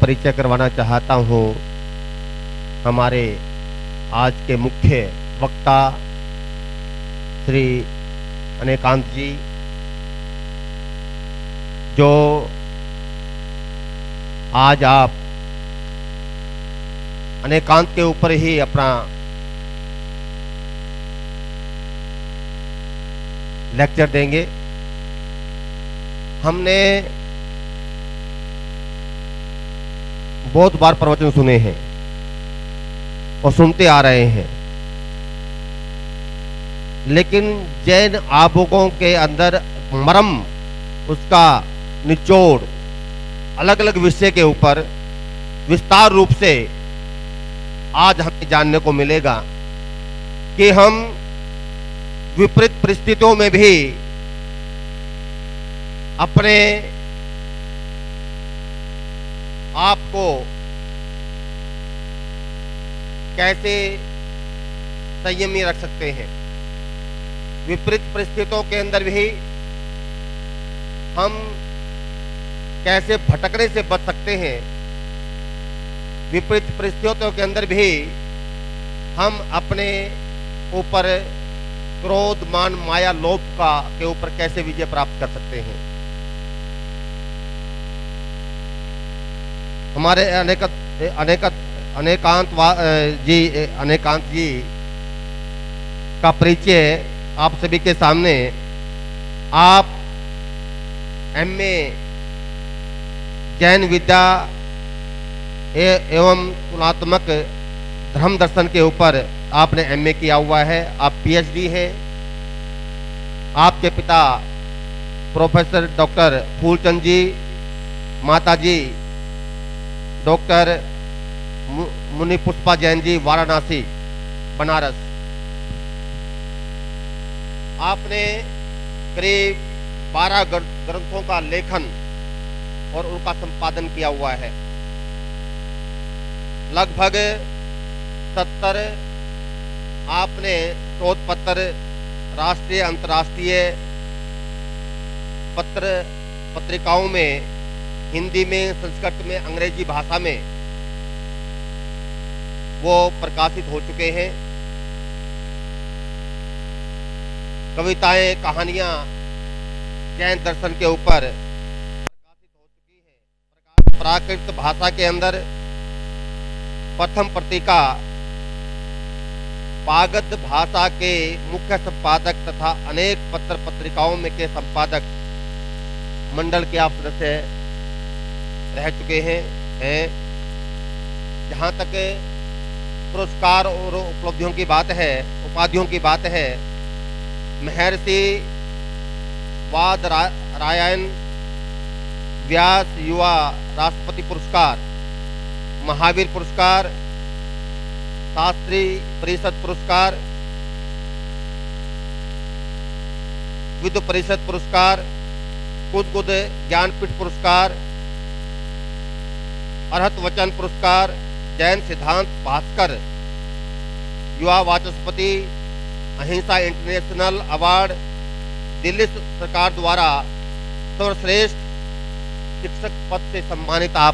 परिचय करवाना चाहता हूँ हमारे आज के मुख्य वक्ता श्री अनेकांत जी, जो आज आप अनेकांत के ऊपर ही अपना लेक्चर देंगे। हमने बहुत बार प्रवचन सुने हैं और सुनते आ रहे हैं, लेकिन जैन आबोगों के अंदर मर्म, उसका निचोड़ अलग अलग विषय के ऊपर विस्तार रूप से आज हमें जानने को मिलेगा कि हम विपरीत परिस्थितियों में भी अपने आप को कैसे संयमी रख सकते हैं। विपरीत परिस्थितियों के अंदर भी हम कैसे भटकने से बच सकते हैं। विपरीत परिस्थितियों के अंदर भी हम अपने ऊपर क्रोध, मान, माया, लोभ के ऊपर कैसे विजय प्राप्त कर सकते हैं। हमारे अनेकांत जी का परिचय आप सभी के सामने। आप एमए जैन विद्या एवं तुलनात्मक धर्म दर्शन के ऊपर आपने एमए किया हुआ है। आप पीएचडी हैं। आपके पिता प्रोफेसर डॉक्टर फूलचंद जी, माता जी डॉक्टर मुनि पुष्पा जैन जी, वाराणसी, बनारस। आपने करीब 12 ग्रंथों का लेखन और उनका संपादन किया हुआ है। लगभग 70 आपने शोध पत्र राष्ट्रीय अंतर्राष्ट्रीय पत्रिकाओं में, हिंदी में, संस्कृत में, अंग्रेजी भाषा में वो प्रकाशित हो चुके हैं। कविताएं, कहानियां जैन दर्शन के ऊपर प्रकाशित हो चुकी है। प्राकृत भाषा के अंदर प्रथम पत्रिका पागद भाषा के मुख्य संपादक तथा अनेक पत्र पत्रिकाओं में के संपादक मंडल के आप सदस्य रह चुके हैं। जहां तक पुरस्कार और उपलब्धियों की बात है, उपाधियों की बात है, महर्षि वादरायण व्यास युवा राष्ट्रपति पुरस्कार, महावीर पुरस्कार, शास्त्री परिषद पुरस्कार, विद्व परिषद पुरस्कार, कुद ज्ञानपीठ पुरस्कार, अरहत वचन पुरस्कार, जैन सिद्धांत भास्कर युवा वाचस्पति, अहिंसा इंटरनेशनल अवार्ड, दिल्ली सरकार द्वारा सर्वश्रेष्ठ शिक्षक पद से सम्मानित। आप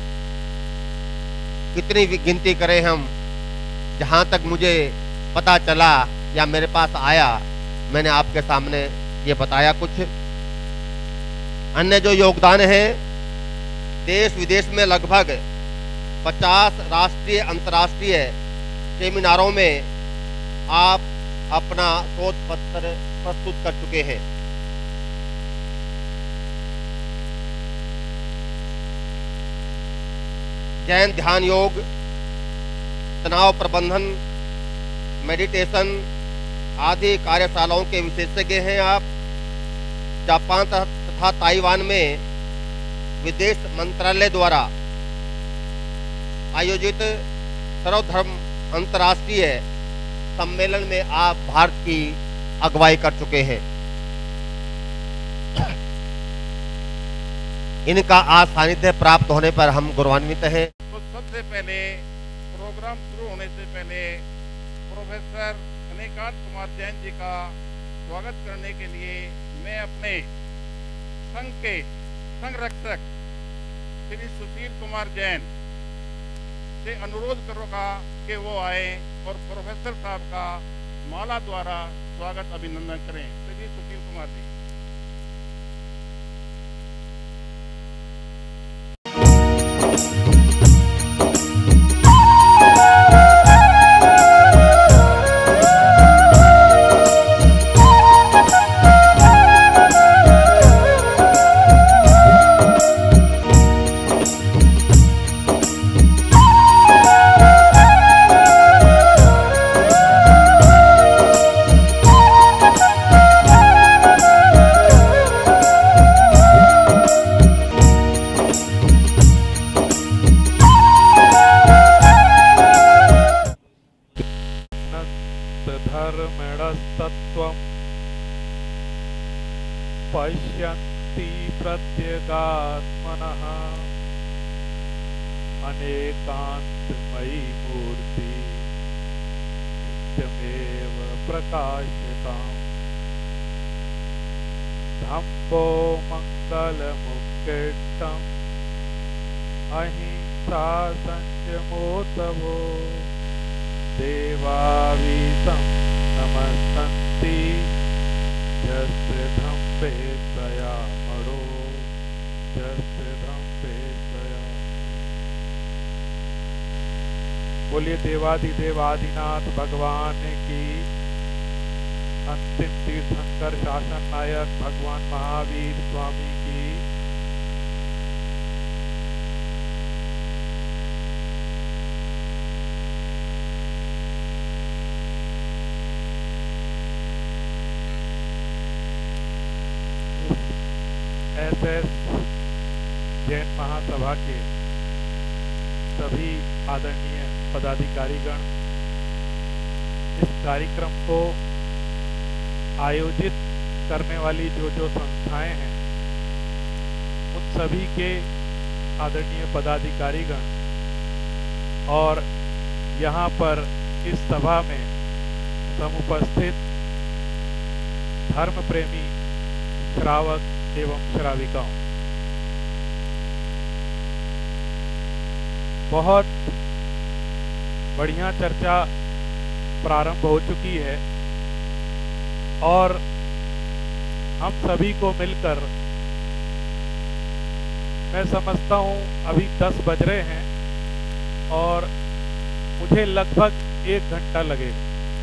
कितनी भी गिनती करें हम, जहां तक मुझे पता चला या मेरे पास आया, मैंने आपके सामने ये बताया। कुछ अन्य जो योगदान है, देश विदेश में लगभग 50 राष्ट्रीय अंतर्राष्ट्रीय सेमिनारों में आप अपना शोध पत्र प्रस्तुत कर चुके हैं। जैन ध्यान योग, तनाव प्रबंधन, मेडिटेशन आदि कार्यशालाओं के विशेषज्ञ हैं आप। जापान तथा ताइवान में विदेश मंत्रालय द्वारा आयोजित सर्वधर्म अंतर्राष्ट्रीय सम्मेलन में आप भारत की अगुवाई कर चुके हैं। इनका आज सानिध्य प्राप्त होने पर हम गौरवान्वित हैं। तो सबसे पहले प्रोग्राम शुरू होने से पहले प्रोफेसर अनेकांत कुमार जैन जी का स्वागत करने के लिए मैं अपने संघ के संरक्षक श्री सुशील कुमार जैन से अनुरोध करूँगा कि वो आए और प्रोफेसर साहब का माला द्वारा स्वागत अभिनंदन करें। श्री सुशील कुमार जी। धर्मणस्तत्त्वं पश्यन्ति प्रत्यगात्मनः अनेकान्तमयी मूर्ति नित्यमेव प्रकाशताम् धम्मो मङ्गलमुक्तिष्टम् अहिंसा संयमो तवो देवावीतं नमस्तन्ति यस्य धम्मे दयामरो यस्य धम्मे दया। बोलिए देवाधिदेव आदिनाथ भगवान की। अंतिम तीर्थंकर शासन नायक भगवान महावीर स्वामी की। एसएस जैन महासभा के सभी आदरणीय पदाधिकारीगण, इस कार्यक्रम को आयोजित करने वाली जो संस्थाएं हैं, उन सभी के आदरणीय पदाधिकारीगण और यहाँ पर इस सभा में समुपस्थित धर्म प्रेमी श्रावक एवं श्राविकाओं, बहुत बढ़िया चर्चा प्रारंभ हो चुकी है और हम सभी को मिलकर मैं समझता हूँ अभी 10 बज रहे हैं और मुझे लगभग 1 घंटा लगेगा।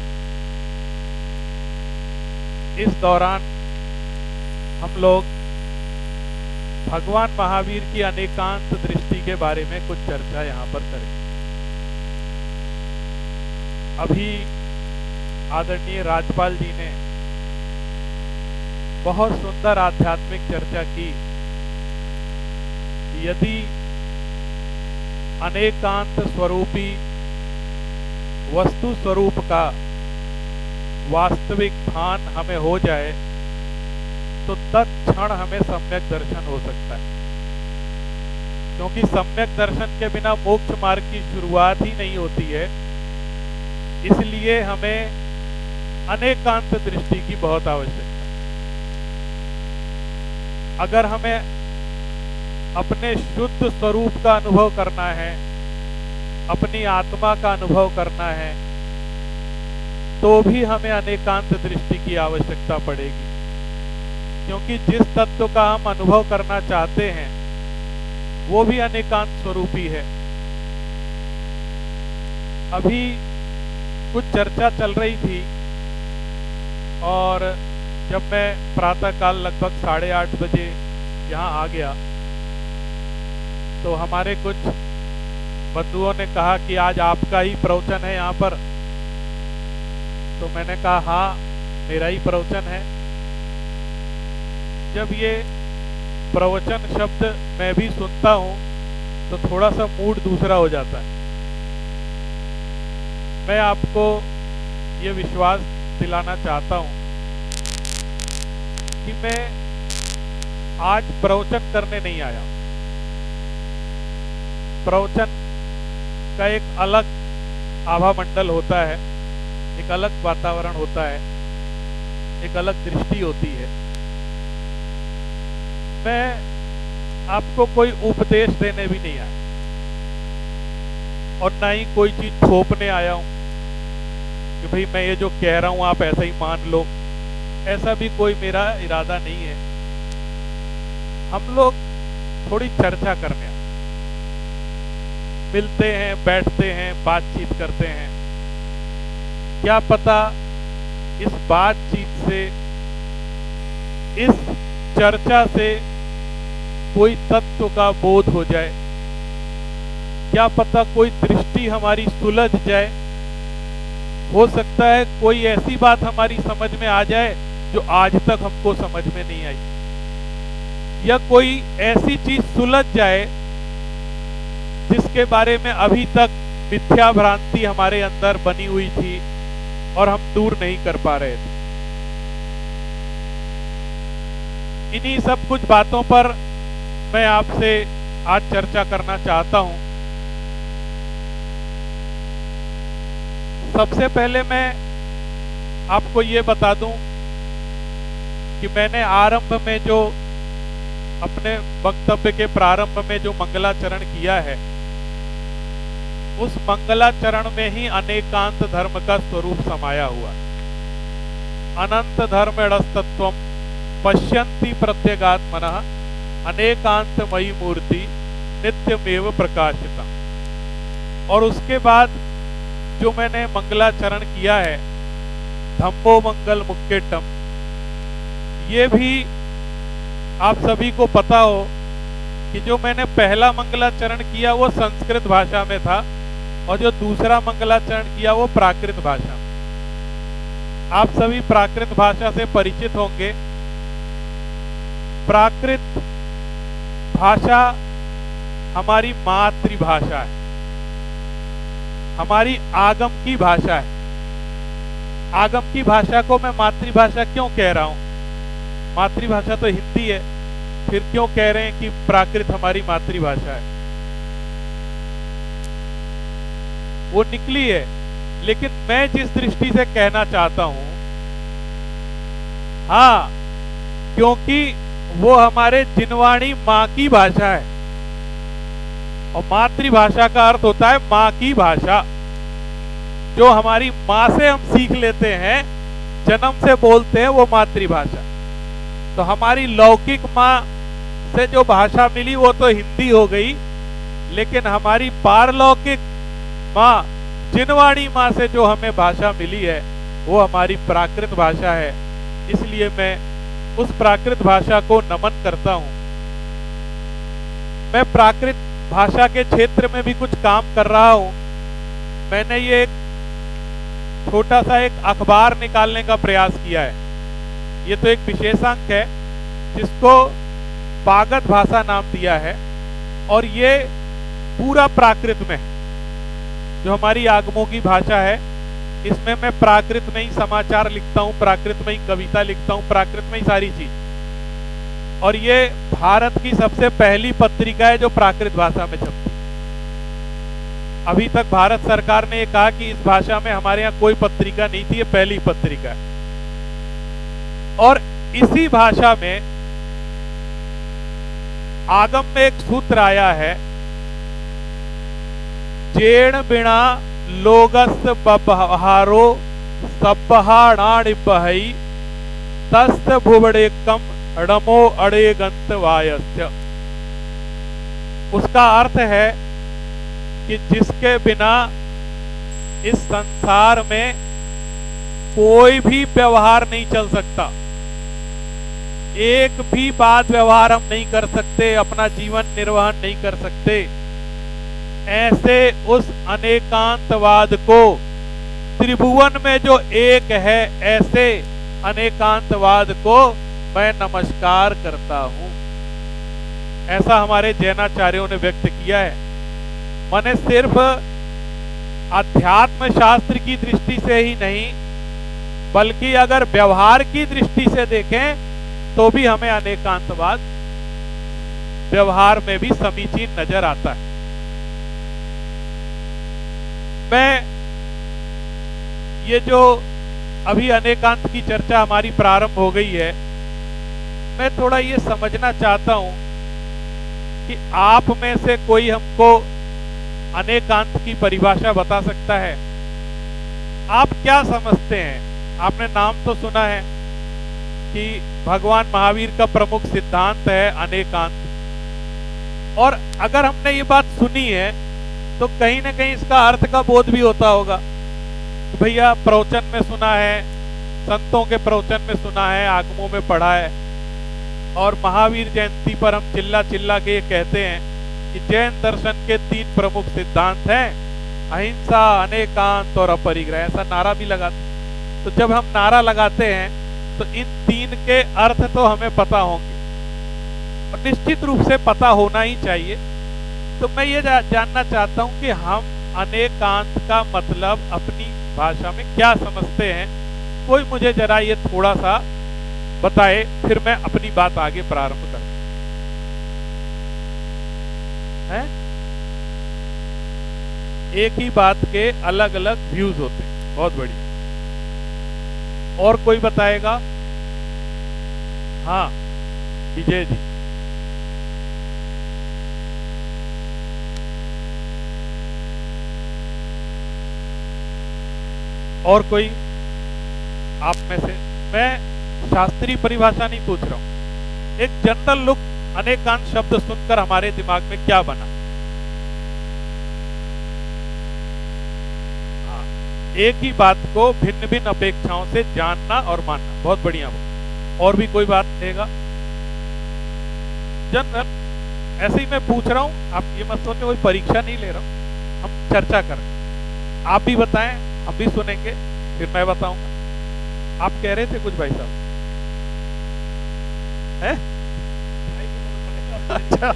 इस दौरान हम लोग भगवान महावीर की अनेकांत दृष्टि के बारे में कुछ चर्चा यहाँ पर करें। अभी आदरणीय राज्यपाल जी ने बहुत सुंदर आध्यात्मिक चर्चा की। यदि अनेकांत स्वरूपी वस्तु स्वरूप का वास्तविक भान हमें हो जाए तो तत्क्षण हमें सम्यक दर्शन हो सकता है, क्योंकि सम्यक दर्शन के बिना मोक्ष मार्ग की शुरुआत ही नहीं होती है। इसलिए हमें अनेकांत दृष्टि की बहुत आवश्यकता है। अगर हमें अपने शुद्ध स्वरूप का अनुभव करना है, अपनी आत्मा का अनुभव करना है, तो भी हमें अनेकांत दृष्टि की आवश्यकता पड़ेगी, क्योंकि जिस तत्व का हम अनुभव करना चाहते हैं वो भी अनेकांत स्वरूपी है। अभी कुछ चर्चा चल रही थी और जब मैं प्रातःकाल लगभग 8:30 बजे यहाँ आ गया तो हमारे कुछ बंधुओं ने कहा कि आज आपका ही प्रवचन है यहाँ पर। तो मैंने कहा हाँ, मेरा ही प्रवचन है। जब ये प्रवचन शब्द मैं भी सुनता हूँ तो थोड़ा सा मूड दूसरा हो जाता है। मैं आपको ये विश्वास दिलाना चाहता हूँ कि मैं आज प्रवचन करने नहीं आया। प्रवचन का एक अलग आभा मंडल होता है, एक अलग वातावरण होता है, एक अलग दृष्टि होती है। मैं आपको कोई उपदेश देने भी नहीं आया और ना ही कोई चीज थोपने आया हूं कि भाई मैं ये जो कह रहा हूं आप ऐसा ही मान लो। ऐसा भी कोई मेरा इरादा नहीं है। हम लोग थोड़ी चर्चा करने आए, मिलते हैं, बैठते हैं, बातचीत करते हैं। क्या पता इस बातचीत से, इस चर्चा से कोई तत्व का बोध हो जाए, क्या पता कोई दृष्टि हमारी सुलझ जाए। हो सकता है कोई ऐसी बात हमारी समझ में आ जाए जो आज तक हमको समझ में नहीं आई, या कोई ऐसी चीज सुलझ जाए जिसके बारे में अभी तक मिथ्या भ्रांति हमारे अंदर बनी हुई थी और हम दूर नहीं कर पा रहे थे। इन्हीं सब कुछ बातों पर मैं आपसे आज चर्चा करना चाहता हूं। सबसे पहले मैं आपको ये बता दूं कि मैंने आरंभ में जो अपने वक्तव्य के प्रारंभ में जो मंगलाचरण किया है, उस मंगलाचरण में ही अनेकांत धर्म का स्वरूप समाया हुआ। अनंत धर्मस्तत्वम पश्यन्ति प्रत्यगात्मनः अनेकांतमयी मूर्ति नित्यमेव प्रकाशिता। और उसके बाद जो मैंने मंगलाचरण किया है, धम्मो मंगल मुक्केटम, ये भी आप सभी को पता हो कि जो मैंने पहला मंगलाचरण किया वो संस्कृत भाषा में था और जो दूसरा मंगलाचरण किया वो प्राकृत भाषा में। आप सभी प्राकृत भाषा से परिचित होंगे। प्राकृत भाषा हमारी मातृभाषा है, हमारी आगम की भाषा है। आगम की भाषा को मैं मातृभाषा क्यों कह रहा हूं? मातृभाषा तो हिंदी है, फिर क्यों कह रहे हैं कि प्राकृत हमारी मातृभाषा है? वो निकली है, लेकिन मैं जिस दृष्टि से कहना चाहता हूं, हाँ, क्योंकि वो हमारे जिनवाणी मां की भाषा है और मातृभाषा का अर्थ होता है मां की भाषा। जो हमारी मां से हम सीख लेते हैं, जन्म से बोलते हैं, वो मातृभाषा। तो हमारी लौकिक मां से जो भाषा मिली वो तो हिंदी हो गई, लेकिन हमारी पारलौकिक मां, जिनवाणी मां से जो हमें भाषा मिली है वो हमारी प्राकृत भाषा है। इसलिए मैं उस प्राकृत भाषा को नमन करता हूं। मैं प्राकृत भाषा के क्षेत्र में भी कुछ काम कर रहा हूं। मैंने ये एक छोटा सा एक अखबार निकालने का प्रयास किया है। ये तो एक विशेषांक है जिसको पागत भाषा नाम दिया है, और ये पूरा प्राकृत में, जो हमारी आगमों की भाषा है, इसमें मैं प्राकृत में ही समाचार लिखता हूं, प्राकृत में ही कविता लिखता हूं, प्राकृत में ही सारी चीज। और ये भारत की सबसे पहली पत्रिका है जो प्राकृत भाषा में छपती। अभी तक भारत सरकार ने कहा कि इस भाषा में हमारे यहाँ कोई पत्रिका नहीं थी, ये पहली पत्रिका है। और इसी भाषा में आगम में एक सूत्र आया है, जेण बिना लोगस बबहारो सब्बहाणाणि बहई तस्त भुवड़ेकम णमो अड़ेगंत वायस्य। उसका अर्थ है कि जिसके बिना इस संसार में कोई भी व्यवहार नहीं चल सकता, एक भी बात व्यवहार हम नहीं कर सकते, अपना जीवन निर्वहन नहीं कर सकते, ऐसे उस अनेकांतवाद को, त्रिभुवन में जो एक है ऐसे अनेकांतवाद को मैं नमस्कार करता हूं। ऐसा हमारे जैनाचार्यों ने व्यक्त किया है। मैंने सिर्फ अध्यात्म शास्त्र की दृष्टि से ही नहीं, बल्कि अगर व्यवहार की दृष्टि से देखें तो भी हमें अनेकांतवाद व्यवहार में भी समीचीन नजर आता है। मैं ये जो अभी अनेकांत की चर्चा हमारी प्रारंभ हो गई है, मैं थोड़ा ये समझना चाहता हूं कि आप में से कोई हमको अनेकांत की परिभाषा बता सकता है? आप क्या समझते हैं? आपने नाम तो सुना है कि भगवान महावीर का प्रमुख सिद्धांत है अनेकांत, और अगर हमने ये बात सुनी है तो कहीं ना कहीं इसका अर्थ का बोध भी होता होगा। तो भैया प्रवचन में सुना है, संतों के प्रवचन में सुना है, आगमों में पढ़ा है, और महावीर जयंती पर हम चिल्ला चिल्ला के ये कहते हैं कि जैन दर्शन के 3 प्रमुख सिद्धांत हैं, अहिंसा, अनेकांत और अपरिग्रह। ऐसा नारा भी लगाते हैं। तो जब हम नारा लगाते हैं तो इन 3 के अर्थ तो हमें पता होंगे, और निश्चित रूप से पता होना ही चाहिए। तो मैं ये जानना चाहता हूं कि हम अनेकांत का मतलब अपनी भाषा में क्या समझते हैं। कोई मुझे जरा ये थोड़ा सा बताए, फिर मैं अपनी बात आगे प्रारंभ करूं। है? एक ही बात के अलग अलग व्यूज होते हैं। बहुत बढ़िया। और कोई बताएगा? हाँ, विजय जी। और कोई आप में से? मैं शास्त्रीय परिभाषा नहीं पूछ रहा हूं, एक जनरल लुक अनेकांत शब्द सुनकर हमारे दिमाग में क्या बना? हाँ, एक ही बात को भिन्न भिन्न अपेक्षाओं से जानना और मानना। बहुत बढ़िया। और भी कोई बात रहेगा? जनरल, ऐसे ही मैं पूछ रहा हूं, आप ये मत सोचो कोई परीक्षा नहीं ले रहा हूं, हम चर्चा कर रहे हैं। आप भी बताएं, हम भी सुनेंगे, फिर मैं बताऊंगा। आप कह रहे थे कुछ भाई साहब? है? अच्छा,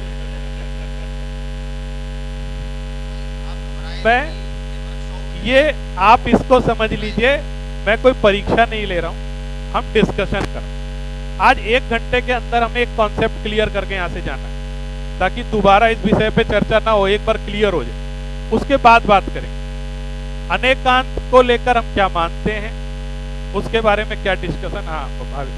मैं ये आप इसको समझ लीजिए, मैं कोई परीक्षा नहीं ले रहा हूं, हम डिस्कशन कर। आज 1 घंटे के अंदर हमें एक कॉन्सेप्ट क्लियर करके यहां से जाना है, ताकि दोबारा इस विषय पे चर्चा ना हो, एक बार क्लियर हो जाए, उसके बाद बात करें। अनेकांत को लेकर हम क्या मानते हैं, उसके बारे में क्या डिस्कशन। हाँ भाभी,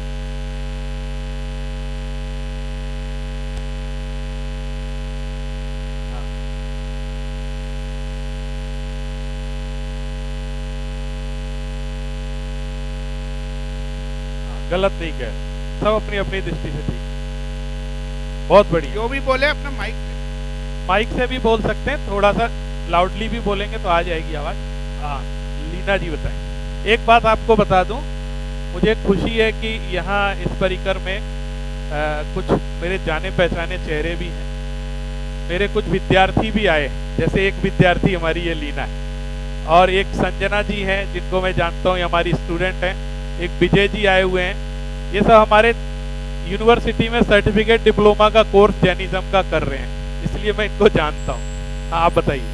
गलत नहीं कह, सब अपनी अपनी दृष्टि से ठीक। बहुत बढ़िया। जो भी बोले अपना माइक से भी बोल सकते हैं, थोड़ा सा लाउडली भी बोलेंगे तो आ जाएगी आवाज। हाँ, लीना जी बताएं। एक बात आपको बता दूं, मुझे खुशी है कि यहाँ इस परिकर में कुछ मेरे जाने पहचाने चेहरे भी हैं, मेरे कुछ विद्यार्थी भी आए, जैसे एक विद्यार्थी हमारी ये लीना है, और एक संजना जी हैं जिनको मैं जानता हूँ, हमारी स्टूडेंट हैं, एक विजय जी आए हुए हैं। ये सब हमारे यूनिवर्सिटी में सर्टिफिकेट डिप्लोमा का कोर्स जैनिज्म का कर रहे हैं, इसलिए मैं इनको जानता हूँ। हाँ, आप बताइए।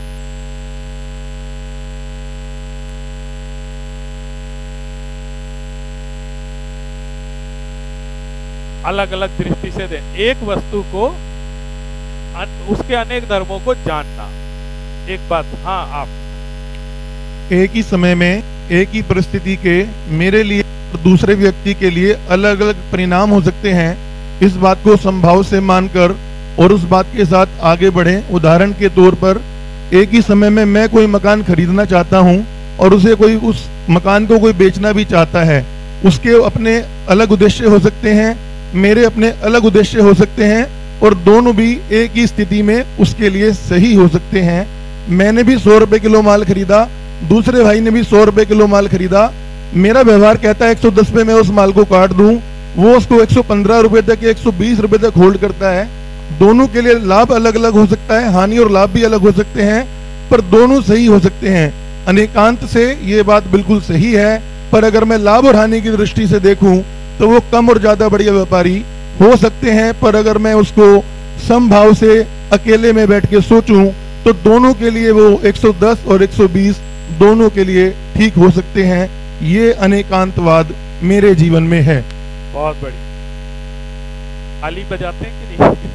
अलग अलग दृष्टि से दें, एक वस्तु को उसके अनेक धर्मों को जानना, एक बात। हाँ, आप एक ही समय में एक ही परिस्थिति के मेरे लिए और दूसरे व्यक्ति के लिए अलग अलग परिणाम हो सकते हैं, इस बात को संभाव से मानकर और उस बात के साथ आगे बढ़ें। उदाहरण के तौर पर, एक ही समय में मैं कोई मकान खरीदना चाहता हूं और उसे कोई उस मकान को कोई बेचना भी चाहता है। उसके अपने अलग उद्देश्य हो सकते हैं, मेरे अपने अलग उद्देश्य हो सकते हैं, और दोनों भी एक ही स्थिति में उसके लिए सही हो सकते हैं। मैंने भी 100 रुपए किलो माल खरीदा, दूसरे भाई ने भी 100 रुपए किलो माल खरीदा। मेरा व्यवहार कहता है 110 पे मैं उस माल को काट दूं, वो उसको 115 रुपए तक, 120 रुपए तक होल्ड करता है। दोनों के लिए लाभ अलग अलग हो सकता है, हानि और लाभ भी अलग हो सकते हैं, पर दोनों सही हो सकते हैं। अनेकांत से ये बात बिल्कुल सही है, पर अगर मैं लाभ और हानि की दृष्टि से देखूं तो वो कम और ज्यादा बढ़िया व्यापारी हो सकते हैं, पर अगर मैं उसको समभाव से अकेले में बैठ के सोचूं तो दोनों के लिए वो 110 और 120 दोनों के लिए ठीक हो सकते हैं। ये अनेकांतवाद मेरे जीवन में है। बहुत बढ़िया। ताली बजाते हैं कि नहीं?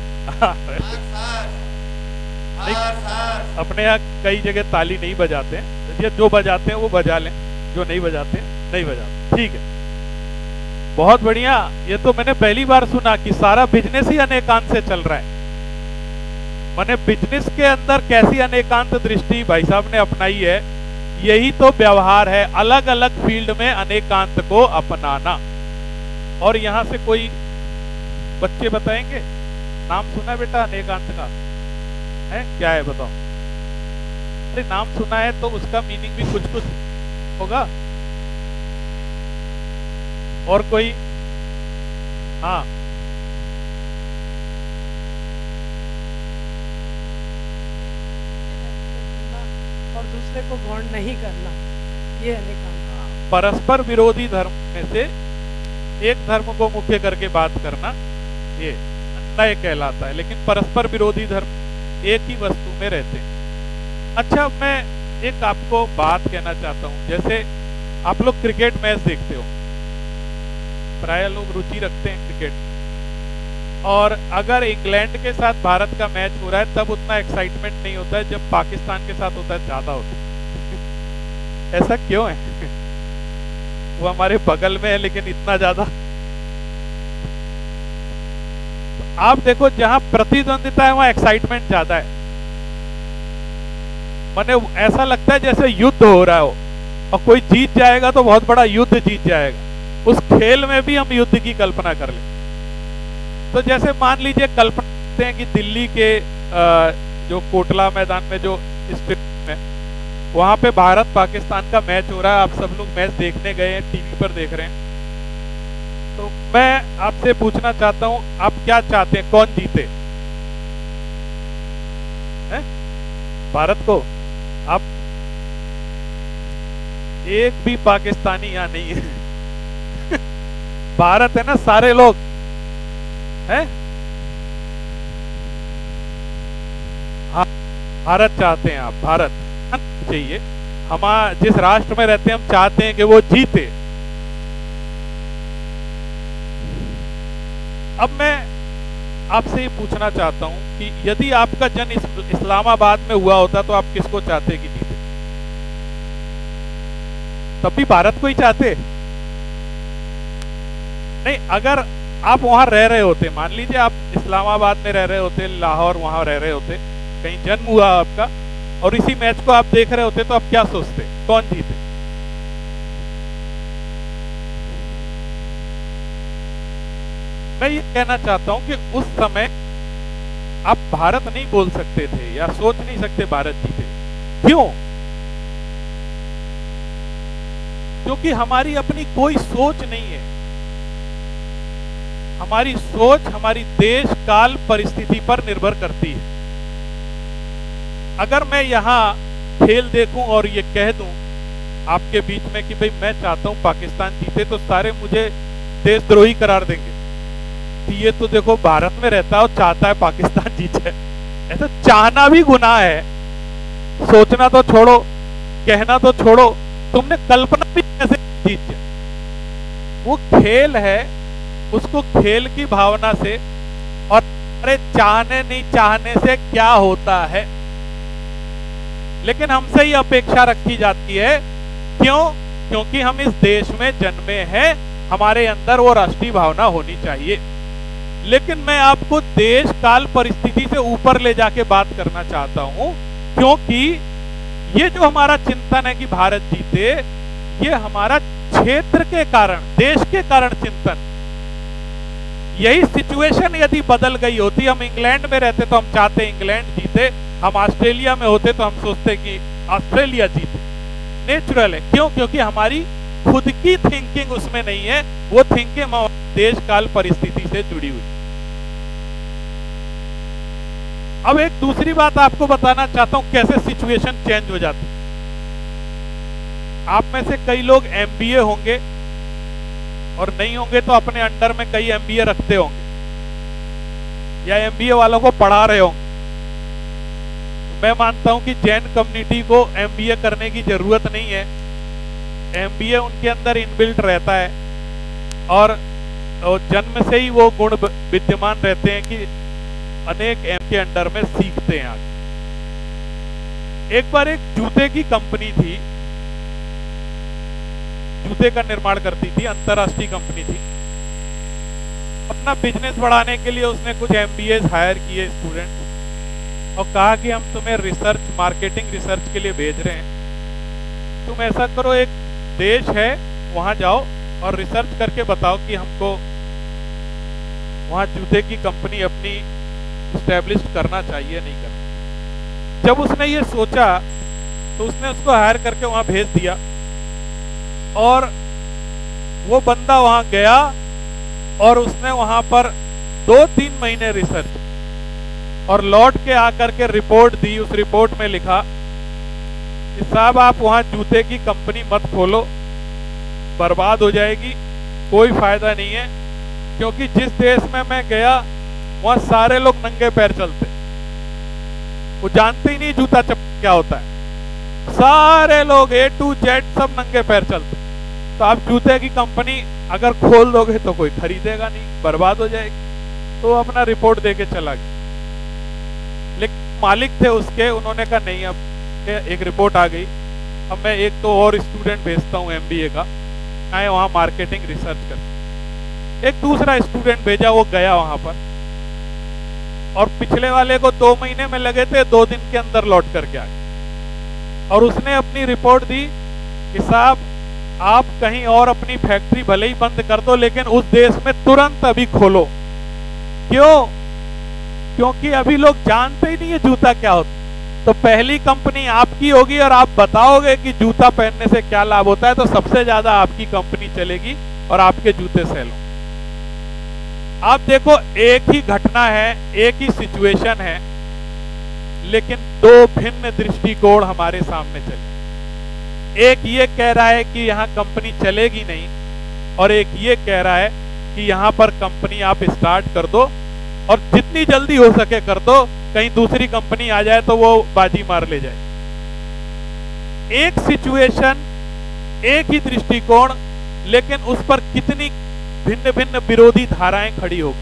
अपने यहाँ कई जगह ताली नहीं बजाते हैं, जो बजाते हैं वो बजा लें, जो नहीं बजाते नहीं बजाते। ठीक है, बहुत बढ़िया। ये तो मैंने पहली बार सुना कि सारा बिजनेस ही अनेकांत से चल रहा है। मैंने बिजनेस के अंदर कैसी अनेकांत दृष्टि भाई साहब ने अपनाई है, यही तो व्यवहार है, अलग अलग फील्ड में अनेकांत को अपनाना। और यहां से कोई बच्चे बताएंगे, नाम सुना है बेटा अनेकांत का? है क्या है बताओ? अरे नाम सुना है तो उसका मीनिंग भी कुछ कुछ होगा। और कोई? हाँ, और दूसरे को गौण नहीं करना, ये अनेकांत। परस्पर विरोधी धर्म में से एक धर्म को मुख्य करके बात करना, ये अन्याय कहलाता है। लेकिन परस्पर विरोधी धर्म एक ही वस्तु में रहते हैं। अच्छा, मैं एक आपको बात कहना चाहता हूं। जैसे आप लोग क्रिकेट मैच देखते हो, प्राय लोग रुचि रखते हैं क्रिकेट, और अगर इंग्लैंड के साथ भारत का मैच हो रहा है तब उतना एक्साइटमेंट नहीं होता है, जब पाकिस्तान के साथ होता है ज्यादा होता है। ऐसा क्यों है? वो हमारे बगल में है लेकिन इतना ज्यादा। तो आप देखो, जहां प्रतिद्वंदिता है वहां एक्साइटमेंट ज्यादा है। माने ऐसा लगता है जैसे युद्ध हो रहा हो, और कोई जीत जाएगा तो बहुत बड़ा युद्ध जीत जाएगा। उस खेल में भी हम युद्ध की कल्पना कर ले। तो जैसे मान लीजिए, कल्पना करते हैं कि दिल्ली के जो कोटला मैदान में जो स्टेडियम है, वहां पे भारत पाकिस्तान का मैच हो रहा है। आप सब लोग मैच देखने गए हैं, टीवी पर देख रहे हैं। तो मैं आपसे पूछना चाहता हूं, आप क्या चाहते हैं, कौन जीते? है? भारत को? आप एक भी पाकिस्तानी यहां नहीं है। भारत है ना, सारे लोग हैं। भारत चाहते हैं आप, भारत चाहिए। हम जिस राष्ट्र में रहते हैं हम चाहते हैं कि वो जीते। अब मैं आपसे ये पूछना चाहता हूं कि यदि आपका जन्म इस्लामाबाद में हुआ होता तो आप किसको चाहते कि जीते? तब भी भारत को ही चाहते? नहीं, अगर आप वहां रह रहे होते, मान लीजिए आप इस्लामाबाद में रह रहे होते, लाहौर वहां रह रहे होते, कहीं जन्म हुआ आपका, और इसी मैच को आप देख रहे होते, तो आप क्या सोचते, कौन जीते? मैं ये कहना चाहता हूं कि उस समय आप भारत नहीं बोल सकते थे या सोच नहीं सकते भारत जीते। क्यों? क्योंकि हमारी अपनी कोई सोच नहीं है। हमारी सोच हमारी देश काल परिस्थिति पर निर्भर करती है। अगर मैं यहां खेल देखूं और ये कह दूं आपके बीच में कि भाई मैं चाहता हूं पाकिस्तान जीते, तो सारे मुझे देशद्रोही करार देंगे कि ये तो देखो भारत में रहता है और चाहता है पाकिस्तान जीते। ऐसा चाहना भी गुनाह है, सोचना तो छोड़ो, कहना तो छोड़ो, तुमने कल्पना भी कैसे जीत जाए। वो खेल है, उसको खेल की भावना से, और अरे चाहने नहीं चाहने से क्या होता है। लेकिन हमसे ही अपेक्षा रखी जाती है। क्यों? क्योंकि हम इस देश में जन्मे हैं, हमारे अंदर वो राष्ट्रीय भावना होनी चाहिए। लेकिन मैं आपको देश काल परिस्थिति से ऊपर ले जाके बात करना चाहता हूं, क्योंकि ये जो हमारा चिंतन है कि भारत जीते, ये हमारा क्षेत्र के कारण, देश के कारण चिंतन। यही सिचुएशन यदि बदल गई होती, हम इंग्लैंड में रहते तो हम चाहते इंग्लैंड जीते, हम ऑस्ट्रेलिया में होते तो हम सोचते कि ऑस्ट्रेलिया जीते। नेचुरल है। क्यों? क्योंकि हमारी खुद की थिंकिंग उसमें नहीं है, वो थिंकिंग देश काल परिस्थिति से जुड़ी हुई। अब एक दूसरी बात आपको बताना चाहता हूं, कैसे सिचुएशन चेंज हो जाती। आप में से कई लोग एमबीए होंगे, और नहीं होंगे तो अपने अंडर में कई एमबीए रखते होंगे, या एमबीए वालों को पढ़ा रहे होंगे। मैं मानता हूं कि जैन कम्युनिटी को एमबीए करने की जरूरत नहीं है। एमबीए उनके अंदर इनबिल्ट रहता है, और जन्म से ही वो गुण विद्यमान रहते हैं कि अनेक एम के अंडर में सीखते हैं आगे। एक बार एक जूते की कंपनी थी, जूते का निर्माण करती थी, अंतरराष्ट्रीय कंपनी थी। अपना बिजनेस बढ़ाने के लिए उसने कुछ MBAs हायर किए स्टूडेंट और कहा कि हम तुम्हें रिसर्च, मार्केटिंग रिसर्च के लिए भेज रहे हैं। तुम ऐसा करो, एक देश है वहां जाओ और रिसर्च करके बताओ कि हमको वहां जूते की कंपनी अपनी इस्टेब्लिश करना चाहिए, नहीं करना। जब उसने ये सोचा तो उसने उसको हायर करके वहां भेज दिया और वो बंदा वहां गया और उसने वहां पर 2-3 महीने रिसर्च और लौट के आकर के रिपोर्ट दी। उस रिपोर्ट में लिखा कि साहब आप वहां जूते की कंपनी मत खोलो, बर्बाद हो जाएगी, कोई फायदा नहीं है, क्योंकि जिस देश में मैं गया वहां सारे लोग नंगे पैर चलते, वो जानते ही नहीं जूता चप्पल क्या होता है। सारे लोग A to Z सब नंगे पैर चलते। तो आप जूते की कंपनी अगर खोल दोगे तो कोई खरीदेगा नहीं, बर्बाद हो जाएगी। तो अपना रिपोर्ट देके चला गया। लेकिन मालिक थे उसके, उन्होंने कहा नहीं, अब एक रिपोर्ट आ गई, अब मैं एक तो और स्टूडेंट भेजता हूँ MBA का, आए वहां मार्केटिंग रिसर्च कर। एक दूसरा स्टूडेंट भेजा, वो गया वहां पर और पिछले वाले को 2 महीने में लगे थे, 2 दिन के अंदर लौट करके आए और उसने अपनी रिपोर्ट दी कि साहब आप कहीं और अपनी फैक्ट्री भले ही बंद कर दो, लेकिन उस देश में तुरंत अभी खोलो। क्यों? क्योंकि अभी लोग जानते ही नहीं है जूता क्या होता। तो पहली कंपनी आपकी होगी और आप बताओगे कि जूता पहनने से क्या लाभ होता है, तो सबसे ज्यादा आपकी कंपनी चलेगी और आपके जूते सेल होंगे। आप देखो, एक ही घटना है, एक ही सिचुएशन है, लेकिन 2 भिन्न दृष्टिकोण हमारे सामने चले। एक ये कह रहा है कि यहां कंपनी चलेगी नहीं और एक ये कह रहा है कि यहां पर कंपनी आप स्टार्ट कर दो और जितनी जल्दी हो सके कर दो, कहीं दूसरी कंपनी आ जाए तो वो बाजी मार ले जाए। एक सिचुएशन, एक ही दृष्टिकोण, लेकिन उस पर कितनी भिन्न भिन्न विरोधी धाराएं खड़ी हो गई।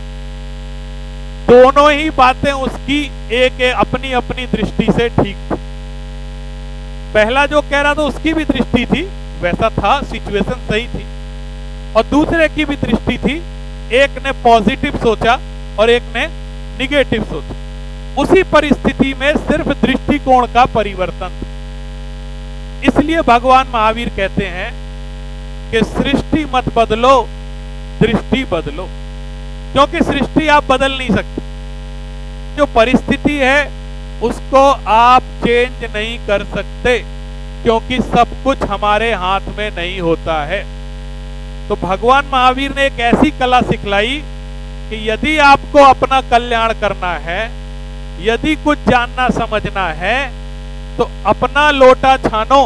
दोनों ही बातें उसकी एक अपनी अपनी दृष्टि से ठीक थी। पहला जो कह रहा था उसकी भी दृष्टि थी, वैसा था, सिचुएशन सही थी, और दूसरे की भी दृष्टि थी। एक ने पॉजिटिव सोचा और एक ने निगेटिव सोचा। उसी परिस्थिति में सिर्फ दृष्टिकोण का परिवर्तन था। इसलिए भगवान महावीर कहते हैं कि सृष्टि मत बदलो, दृष्टि बदलो, क्योंकि सृष्टि आप बदल नहीं सकते। जो परिस्थिति है उसको आप चेंज नहीं कर सकते, क्योंकि सब कुछ हमारे हाथ में नहीं होता है। तो भगवान महावीर ने एक ऐसी कला सिखलाई कि यदि आपको अपना कल्याण करना है, यदि कुछ जानना समझना है, तो अपना लोटा छानो,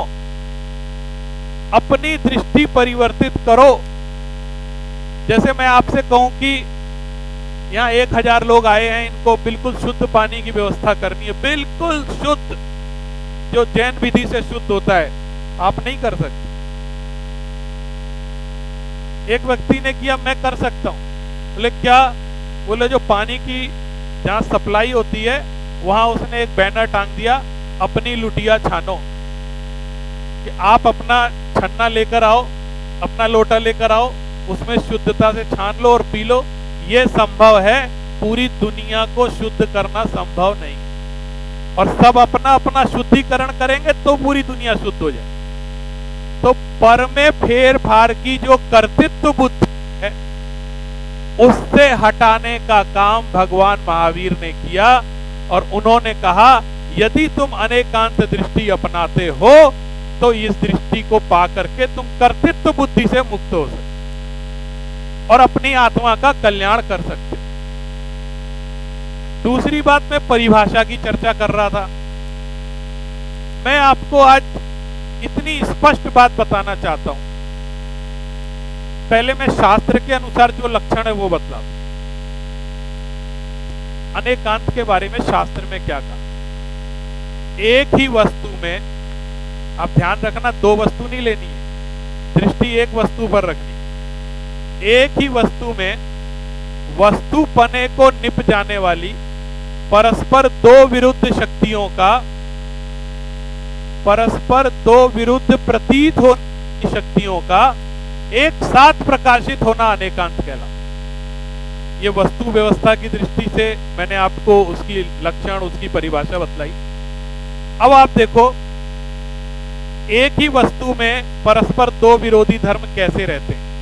अपनी दृष्टि परिवर्तित करो। जैसे मैं आपसे कहूं कि यहाँ 1000 लोग आए हैं, इनको बिल्कुल शुद्ध पानी की व्यवस्था करनी है, बिल्कुल शुद्ध, जो जैन विधि से शुद्ध होता है, आप नहीं कर सकते। एक व्यक्ति ने किया, मैं कर सकता हूं। बोले क्या? बोले जो पानी की जहां सप्लाई होती है वहां उसने एक बैनर टांग दिया, अपनी लुटिया छानो, कि आप अपना छन्ना लेकर आओ, अपना लोटा लेकर आओ, उसमें शुद्धता से छान लो और पी लो। ये संभव है, पूरी दुनिया को शुद्ध करना संभव नहीं, और सब अपना अपना शुद्धिकरण करेंगे तो पूरी दुनिया शुद्ध हो जाए। तो पर में फेर फार की जो कर्तृत्व बुद्धि है, उससे हटाने का काम भगवान महावीर ने किया, और उन्होंने कहा यदि तुम अनेकांत दृष्टि अपनाते हो तो इस दृष्टि को पा करके तुम कर्तृत्व बुद्धि से मुक्त हो सकते और अपनी आत्मा का कल्याण कर सकते। दूसरी बात, मैं परिभाषा की चर्चा कर रहा था। मैं आपको आज इतनी स्पष्ट बात बताना चाहता हूं। पहले मैं शास्त्र के अनुसार जो लक्षण है वो बतला दूं। अनेकांत के बारे में शास्त्र में क्या कहा? एक ही वस्तु में, आप ध्यान रखना, 2 वस्तु नहीं लेनी है, दृष्टि एक वस्तु पर रखनी। एक ही वस्तु में वस्तु पने को निप जाने वाली परस्पर 2 विरुद्ध शक्तियों का, परस्पर 2 विरुद्ध प्रतीत होने शक्तियों का एक साथ प्रकाशित होना अनेकांत कहलाता। ये वस्तु व्यवस्था की दृष्टि से मैंने आपको उसकी लक्षण, उसकी परिभाषा बतलाई। अब आप देखो, एक ही वस्तु में परस्पर दो विरोधी धर्म कैसे रहते हैं?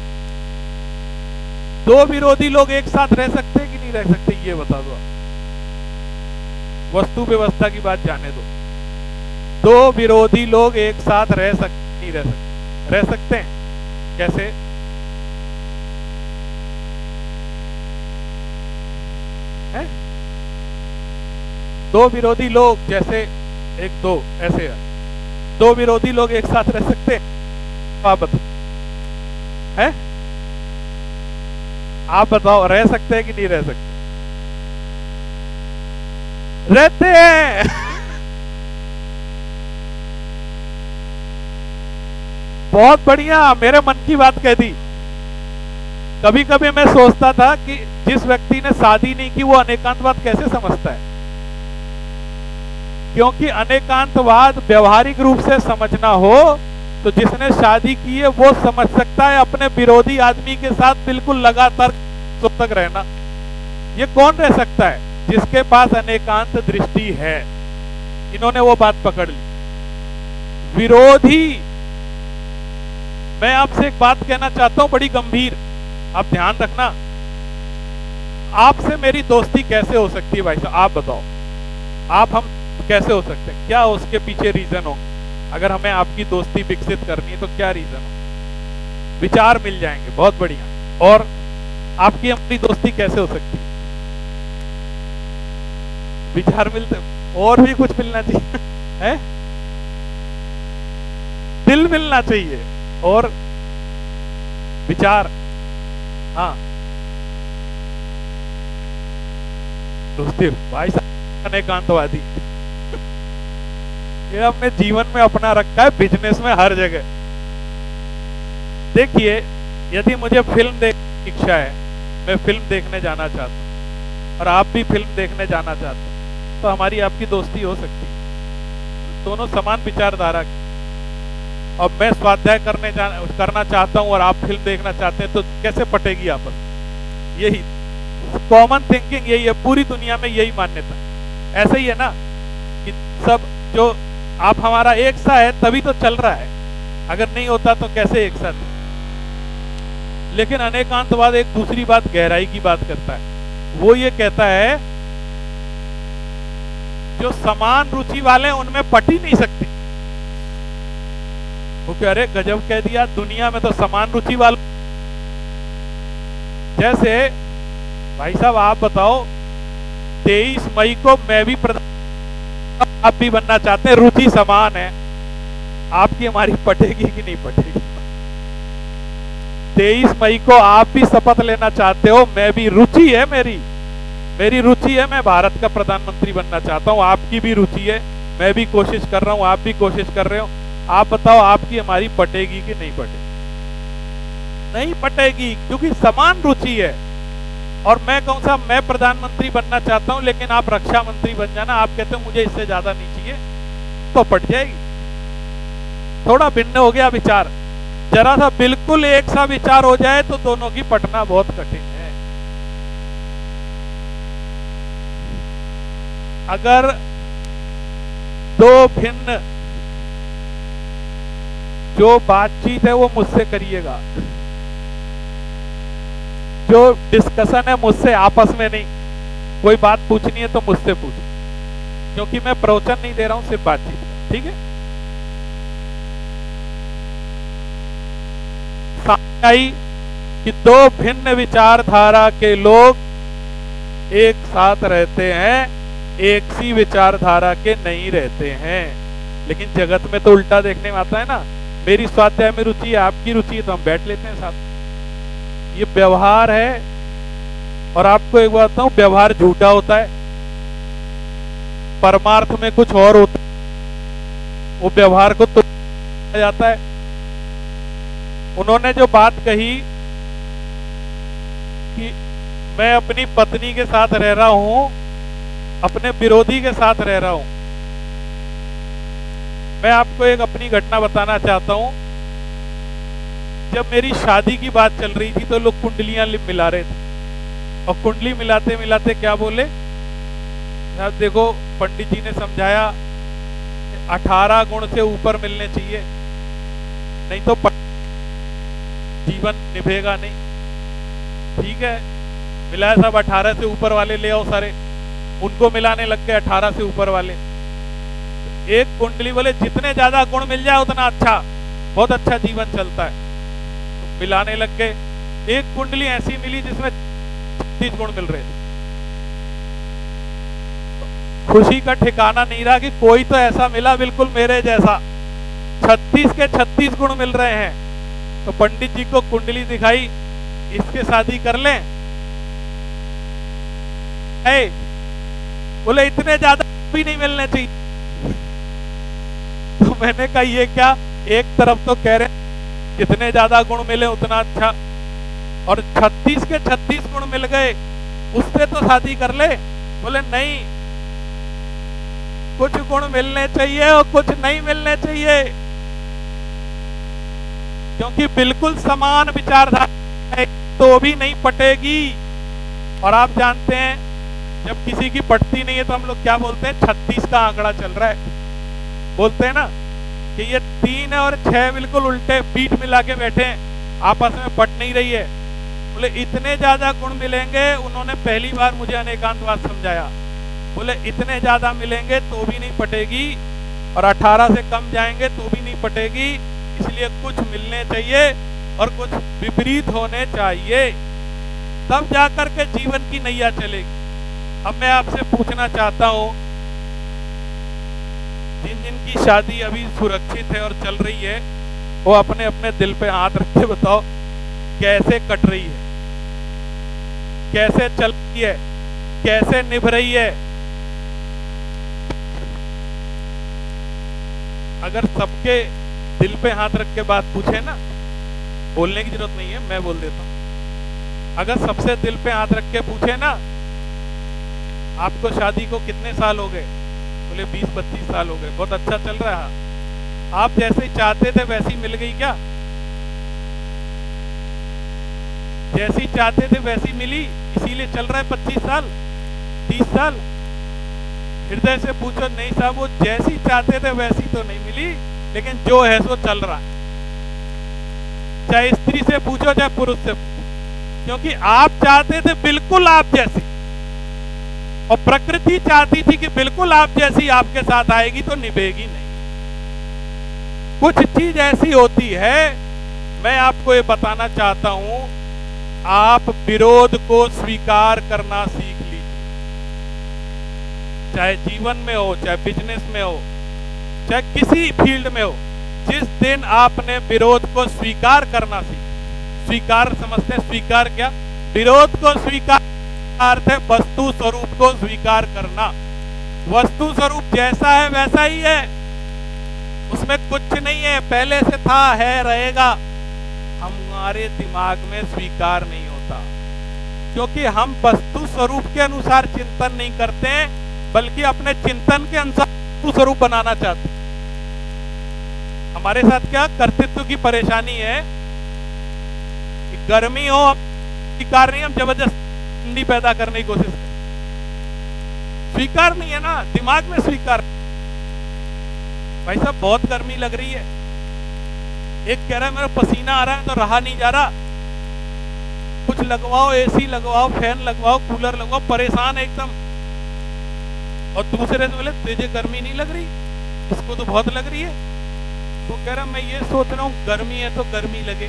दो विरोधी लोग एक साथ रह सकते हैं कि नहीं रह सकते, ये बता दो आप। वस्तु व्यवस्था की बात जाने दो, दो विरोधी लोग एक साथ रह सकते नहीं रह सकते? रह सकते हैं। कैसे? है? दो विरोधी लोग, जैसे एक दो ऐसे है, दो विरोधी लोग एक साथ रह सकते हैं? आप बताओ, है? आप बताओ, रह सकते हैं कि नहीं रह सकते? रहते हैं। बहुत बढ़िया, मेरे मन की बात कह दी। कभी कभी मैं सोचता था कि जिस व्यक्ति ने शादी नहीं की वो अनेकांतवाद कैसे समझता है, क्योंकि अनेकांतवाद व्यवहारिक रूप से समझना हो तो जिसने शादी की है वो समझ सकता है अपने विरोधी आदमी के साथ बिल्कुल लगातार तक रहना। ये कौन रह सकता है? जिसके पास अनेकांत दृष्टि है। इन्होंने वो बात पकड़ ली। विरोधी, मैं आपसे एक बात कहना चाहता हूं बड़ी गंभीर, आप ध्यान रखना। आपसे मेरी दोस्ती कैसे हो सकती है भाई साहब, आप बताओ। आप हम कैसे हो सकते हैं? क्या उसके पीछे रीजन हो? अगर हमें आपकी दोस्ती विकसित करनी है तो क्या रीजन हो? विचार मिल जाएंगे, बहुत बढ़िया। और आपकी अपनी दोस्ती कैसे हो सकती है? विचार मिलते, और भी कुछ मिलना चाहिए है? दिल मिलना चाहिए और विचार। हाँ, दोस्ती भाई साहब अनेकांतवादी ये हमने जीवन में अपना रखा है, बिजनेस में, हर जगह। देखिए, यदि मुझे फिल्म देखने की इच्छा है, मैं फिल्म देखने जाना चाहता हूं और आप भी फिल्म देखने जाना चाहते हैं, तो हमारी आपकी दोस्ती हो सकती है। दोनों समान विचारधारा की। अब मैं स्वाध्याय करना चाहता हूं और आप फिल्म देखना चाहते हैं, तो कैसे पटेगी आपस? यही कॉमन थिंकिंग, यही है पूरी दुनिया में, यही मान्यता। ऐसे ही है ना कि सब जो आप हमारा एक सा है तभी तो चल रहा है, अगर नहीं होता तो कैसे एक साथ? लेकिन अनेकांतवाद एक दूसरी बात, गहराई की बात करता है। वो ये कहता है जो समान रुचि वाले उनमें पट ही नहीं सकते। वो कह रहे गजब कह दिया, दुनिया में तो समान रुचि वाले। जैसे भाई साहब आप बताओ, 23 मई को मैं भी प्रधान, आप भी बनना चाहते हैं, रुचि समान है, आपकी हमारी पटेगी कि नहीं पटेगी? 23 मई को आप भी शपथ लेना चाहते हो, मैं भी, रुचि है मेरी रुचि है, मैं भारत का प्रधानमंत्री बनना चाहता हूं, आपकी भी रुचि है, मैं भी कोशिश कर रहा हूं, आप भी कोशिश कर रहे हो। आप बताओ आपकी हमारी पटेगी कि नहीं पटेगी? नहीं पटेगी, क्योंकि समान रुचि है। और मैं कहूं साहब मैं प्रधानमंत्री बनना चाहता हूं लेकिन आप रक्षा मंत्री बन जाना, आप कहते हो मुझे इससे ज्यादा नहीं चाहिए, तो पट जाएगी। थोड़ा भिन्न हो गया विचार, जरा सा बिल्कुल एक सा विचार हो जाए तो दोनों की पटना बहुत कठिन है। अगर दो भिन्न जो बातचीत है वो मुझसे करिएगा, जो डिस्कशन है मुझसे, आपस में नहीं। कोई बात पूछनी है तो मुझसे पूछ, क्योंकि मैं प्रवचन नहीं दे रहा हूं, सिर्फ बातचीत। ठीक है? सामने आई कि दो भिन्न विचारधारा के लोग एक साथ रहते हैं, एक सी विचारधारा के नहीं रहते हैं। लेकिन जगत में तो उल्टा देखने में आता है ना, मेरी स्वाध्याय में रुचि है, आपकी रुचि है, तो हम बैठ लेते हैं साथ। ये व्यवहार है। और आपको एक बात बताऊं, व्यवहार झूठा होता है, परमार्थ में कुछ और होता है, वो व्यवहार को तो जाता है। उन्होंने जो बात कही कि मैं अपनी पत्नी के साथ रह रहा हूं, अपने विरोधी के साथ रह रहा हूं। मैं आपको एक अपनी घटना बताना चाहता हूं। जब मेरी शादी की बात चल रही थी तो लोग कुंडलियां मिला रहे थे। और कुंडली मिलाते मिलाते क्या बोले, साहब देखो पंडित जी ने समझाया 18 गुण से ऊपर मिलने चाहिए, नहीं तो जीवन निभेगा नहीं। ठीक है, मिलाया सब 18 से ऊपर वाले ले आओ सारे, उनको मिलाने लग गए 18 से ऊपर वाले। एक कुंडली बोले जितने ज्यादा गुण मिल जाए उतना अच्छा, बहुत अच्छा जीवन चलता है। तो मिलाने लग गए, एक कुंडली ऐसी मिली जिसमें 36 गुण मिल रहे थे। खुशी का ठिकाना नहीं रहा कि कोई तो ऐसा मिला बिल्कुल मेरे जैसा, 36 के 36 गुण मिल रहे हैं। तो पंडित जी को कुंडली दिखाई, इसके शादी कर लें। बोले इतने ज्यादा भी नहीं मिलने चाहिए। तो मैंने कहा ये क्या, एक तरफ तो कह रहे जितने ज्यादा गुण मिले उतना अच्छा, और 36 के 36 गुण मिल गए, उससे तो शादी कर ले। बोले नहीं, कुछ गुण मिलने चाहिए और कुछ नहीं मिलने चाहिए, क्योंकि बिल्कुल समान विचारधारा है तो भी नहीं पटेगी। और आप जानते हैं जब किसी की पटती नहीं है तो हम लोग क्या बोलते हैं, 36 का आंकड़ा चल रहा है, बोलते हैं ना कि ये 3 और 6 बिल्कुल उल्टे पीठ मिला के बैठे हैं, आपस में पट नहीं रही है। बोले इतने ज्यादा गुण मिलेंगे, उन्होंने पहली बार मुझे अनेकांतवाद समझाया। बोले इतने ज्यादा मिलेंगे तो भी नहीं पटेगी, और 18 से कम जाएंगे तो भी नहीं पटेगी, इसलिए कुछ मिलने चाहिए और कुछ विपरीत होने चाहिए, तब जाकर के जीवन की नैया चलेगी। अब मैं आपसे पूछना चाहता हूं, जिन जिन की शादी अभी सुरक्षित है और चल रही है, वो अपने अपने दिल पे हाथ रख के बताओ कैसे कट रही है, कैसे चल रही है, कैसे निभ रही है। अगर सबके दिल पे हाथ रख के बात पूछे ना, बोलने की जरूरत नहीं है, मैं बोल देता हूं। अगर सबसे दिल पे हाथ रख के पूछे ना, आपको शादी को कितने साल हो गए, बोले 20-25 साल हो गए, बहुत अच्छा चल रहा है, आप जैसे चाहते थे वैसी मिल गई क्या? जैसी चाहते थे वैसी मिली, इसीलिए चल रहा है 25 साल 30 साल। हृदय से पूछो, नहीं साहब वो जैसी चाहते थे वैसी तो नहीं मिली, लेकिन जो है सो चल रहा है। चाहे स्त्री से पूछो चाहे पुरुष से पूछो, क्योंकि आप चाहते थे बिल्कुल आप जैसी, और प्रकृति चाहती थी कि बिल्कुल आप जैसी आपके साथ आएगी तो निभेगी नहीं। कुछ चीज ऐसी होती है, मैं आपको ये बताना चाहता हूं, आप विरोध को स्वीकार करना सीख लीजिए, चाहे जीवन में हो, चाहे बिजनेस में हो, चाहे किसी फील्ड में हो। जिस दिन आपने विरोध को स्वीकार करना स्वीकार समझते हैं, स्वीकार क्या, विरोध को स्वीकार अर्थ है वस्तु स्वरूप को स्वीकार करना। वस्तु स्वरूप जैसा है वैसा ही है, उसमें कुछ नहीं है, पहले से था, है, रहेगा। हमारे दिमाग में स्वीकार नहीं होता, क्योंकि हम वस्तु स्वरूप के अनुसार चिंतन नहीं करते हैं, बल्कि अपने चिंतन के अनुसार वस्तु स्वरूप बनाना चाहते हैं। हमारे साथ क्या कर्तृत्व की परेशानी है कि गर्मी हो स्वीकार नहीं, हम जबरदस्त ठंडी पैदा करने की कोशिश करें, स्वीकार नहीं है ना, दिमाग में स्वीकार। भाई साहब बहुत गर्मी लग रही है, एक कह रहा है मेरा पसीना आ रहा है तो रहा नहीं जा रहा, कुछ लगवाओ, एसी लगवाओ, फैन लगवाओ, कूलर लगवाओ, परेशान है एकदम। और दूसरे से बोले तुझे गर्मी नहीं लग रही, इसको तो बहुत लग रही है। तो कह रहा मैं ये सोच रहा हूं गर्मी है तो गर्मी लगे,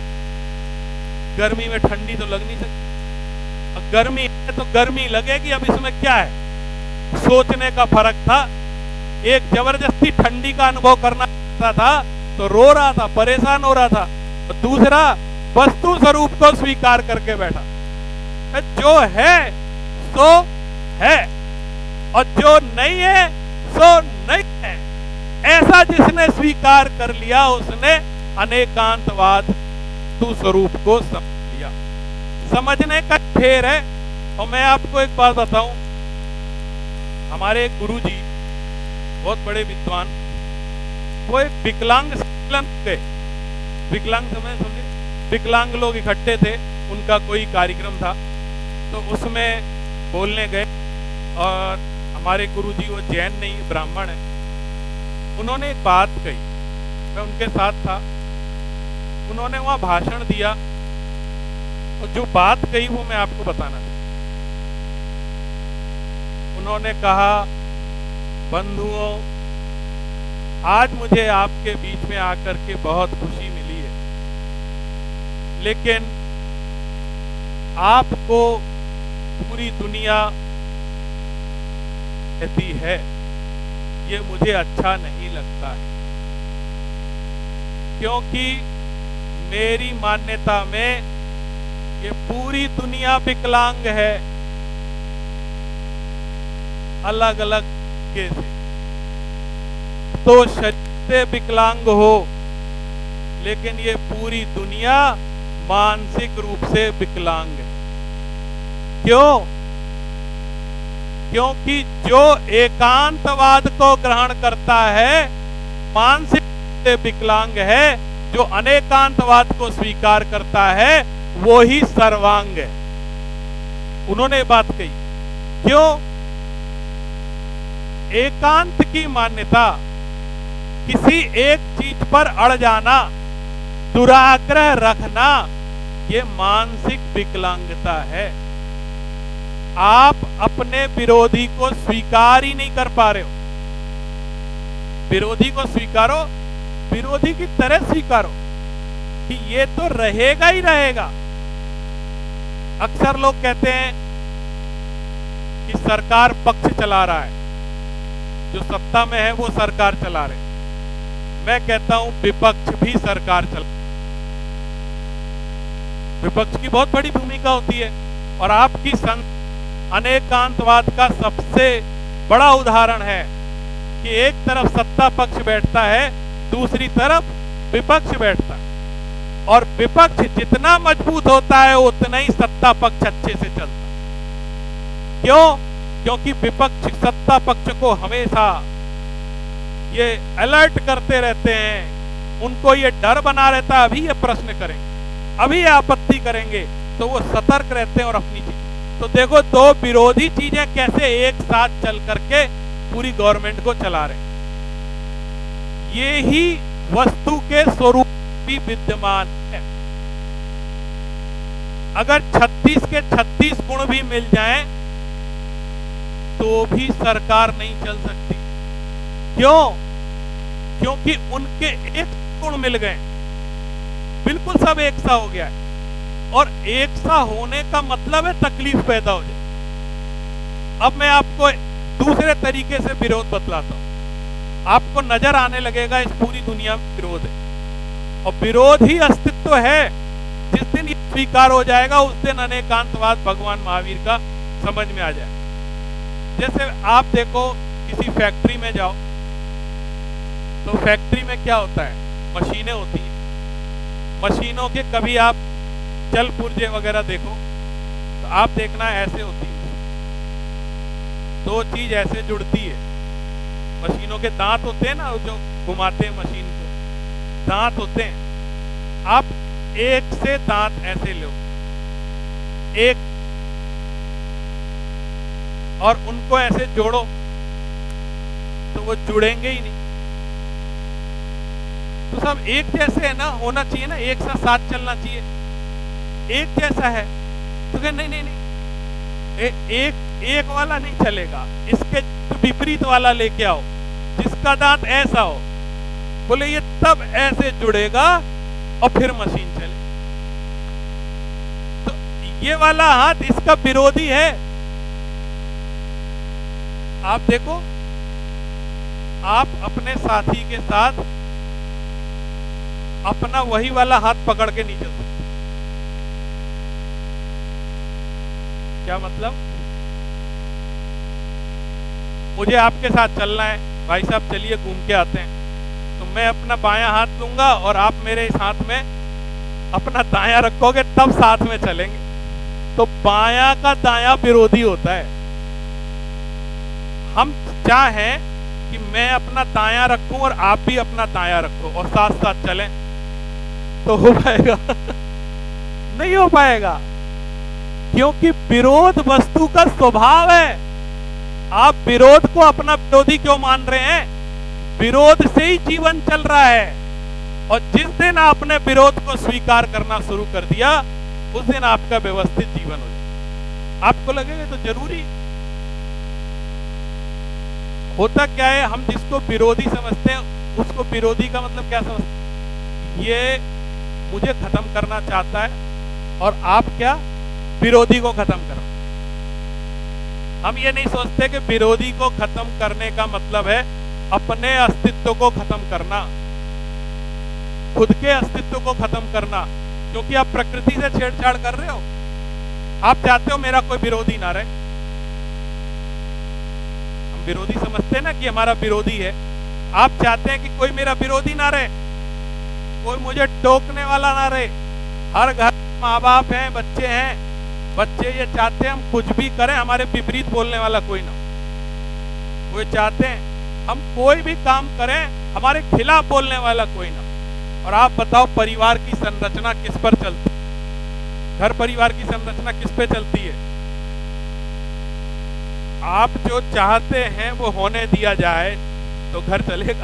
गर्मी में ठंडी तो लग नहीं सकती, गर्मी है तो गर्मी लगेगी। अब इसमें क्या है, सोचने का फर्क था। एक जबरदस्ती ठंडी का अनुभव करना चाहता था तो रो रहा था, परेशान हो रहा था, और दूसरा वस्तु स्वरूप को स्वीकार करके बैठा, जो है सो है और जो नहीं है सो नहीं है। ऐसा जिसने स्वीकार कर लिया उसने अनेकांतवाद तू स्वरूप को समझ लिया। समझने का फेर है। और मैं आपको एक बात बताऊं, हमारे एक गुरुजी बहुत बड़े विद्वान, वो एक विकलांग थे, विकलांग समय समझे, विकलांग लोग इकट्ठे थे, उनका कोई कार्यक्रम था, तो उसमें बोलने गए और हमारे गुरुजी वो जैन नहीं ब्राह्मण है, उन्होंने एक बात कही, मैं उनके साथ था, उन्होंने वहाँ भाषण दिया और जो बात कही वो मैं आपको बताना चाहता। उन्होंने कहा, बंधुओं, आज मुझे आपके बीच में आकर के बहुत खुशी मिली है, लेकिन आपको पूरी दुनिया कहती है, ये मुझे अच्छा नहीं लगता है, क्योंकि मेरी मान्यता में ये पूरी दुनिया विकलांग है, अलग अलग कैसे, तो शरीर से विकलांग हो, लेकिन ये पूरी दुनिया मानसिक रूप से विकलांग है। क्यों? क्योंकि जो एकांतवाद को ग्रहण करता है मानसिक रूप से विकलांग है, जो अनेकांतवाद को स्वीकार करता है वो ही सर्वांग है। उन्होंने बात कही। क्यों? एकांत की मान्यता, किसी एक चीज पर अड़ जाना, दुराग्रह रखना, ये मानसिक विकलांगता है। आप अपने विरोधी को स्वीकार ही नहीं कर पा रहे हो। विरोधी को स्वीकारो, विरोधी की तरह स्वीकारो कि ये तो रहेगा ही रहेगा। अक्सर लोग कहते हैं कि सरकार पक्ष चला रहा है, जो सत्ता में है वो सरकार चला रहे। मैं कहता हूं विपक्ष भी सरकार चला। विपक्ष की बहुत बड़ी भूमिका होती है, और आपकी अनेकांतवाद का सबसे बड़ा उदाहरण है कि एक तरफ सत्ता पक्ष बैठता है, दूसरी तरफ विपक्ष बैठता है, और विपक्ष जितना मजबूत होता है उतना ही सत्ता पक्ष अच्छे से चलता है। क्यों? क्योंकि विपक्ष सत्ता पक्ष को हमेशा ये अलर्ट करते रहते हैं, उनको ये डर बना रहता है, अभी ये प्रश्न करेंगे, अभी ये आपत्ति करेंगे, तो वो सतर्क रहते हैं और अपनी चीज। तो देखो, दो विरोधी चीजें कैसे एक साथ चल करके पूरी गवर्नमेंट को चला रहे हैं। ये ही वस्तु के स्वरूप भी विद्यमान है। अगर 36 के 36 गुण भी मिल जाएं तो भी सरकार नहीं चल सकती। क्यों? क्योंकि उनके एक गुण मिल गए, बिल्कुल सब एक सा हो गया है, और एक सा होने का मतलब है तकलीफ पैदा हो जाए। अब मैं आपको दूसरे तरीके से विरोध बतलाता हूं। आपको नजर आने लगेगा इस पूरी दुनिया में विरोध है, और विरोध ही अस्तित्व है। जिस दिन ये स्वीकार हो जाएगा उस दिन अनेकांतवाद भगवान महावीर का समझ में आ जाए। जैसे आप देखो, किसी फैक्ट्री में जाओ तो फैक्ट्री में क्या होता है, मशीनें होती हैं। मशीनों के कभी आप चल पुर्जे वगैरह देखो तो आप देखना ऐसे होती है, दो चीज ऐसे जुड़ती है। मशीनों के दांत होते हैं ना, जो घुमाते हैं मशीन को, दांत होते हैं। आप एक से दांत ऐसे लो, एक, और उनको ऐसे जोड़ो तो वो जुड़ेंगे ही नहीं। तो सब एक जैसे है ना, होना चाहिए ना, एक साथ चलना चाहिए, एक जैसा है। तो कहे नहीं नहीं नहीं, एक वाला नहीं चलेगा, इसके विपरीत वाला लेके आओ, जिसका दांत ऐसा हो। बोले ये तब ऐसे जुड़ेगा और फिर मशीन चले। तो ये वाला हाथ इसका विरोधी है। आप देखो, आप अपने साथी के साथ अपना वही वाला हाथ पकड़ के नहीं चल सकते। क्या मतलब? मुझे आपके साथ चलना है, भाई साहब चलिए घूम के आते हैं, तो मैं अपना बायां हाथ लूंगा और आप मेरे इस हाथ में अपना दायां रखोगे, तब साथ में चलेंगे। तो बायां का दायां विरोधी होता है। हम चाहें कि मैं अपना दायां रखूं और आप भी अपना दायां रखो और साथ साथ चलें, तो हो पाएगा? नहीं हो पाएगा। क्योंकि विरोध वस्तु का स्वभाव है। आप विरोध को अपना विरोधी क्यों मान रहे हैं? विरोध से ही जीवन चल रहा है। और जिस दिन आपने विरोध को स्वीकार करना शुरू कर दिया, उस दिन आपका व्यवस्थित जीवन हो जाएगा। आपको लगेगा तो जरूरी होता क्या है, हम जिसको विरोधी समझते हैं उसको विरोधी का मतलब क्या समझते हैं? ये मुझे खत्म करना चाहता है और आप क्या विरोधी को खत्म करो। हम ये नहीं सोचते कि विरोधी को खत्म करने का मतलब है अपने अस्तित्व को खत्म करना, खुद के अस्तित्व को खत्म करना, क्योंकि आप प्रकृति से छेड़छाड़ कर रहे हो। आप चाहते हो मेरा कोई विरोधी ना रहे। हम विरोधी समझते हैं ना कि हमारा विरोधी है। आप चाहते हैं कि कोई मेरा विरोधी ना रहे, कोई मुझे टोकने वाला ना रहे। हर घर माँ बाप हैं, बच्चे हैं, बच्चे ये चाहते हैं हम कुछ भी करें, हमारे विपरीत बोलने वाला कोई ना। वो चाहते हैं हम कोई भी काम करें, हमारे खिलाफ बोलने वाला कोई ना। और आप बताओ परिवार की संरचना किस पर चलती है? घर परिवार की संरचना किस पे चलती है? आप जो चाहते हैं वो होने दिया जाए तो घर चलेगा।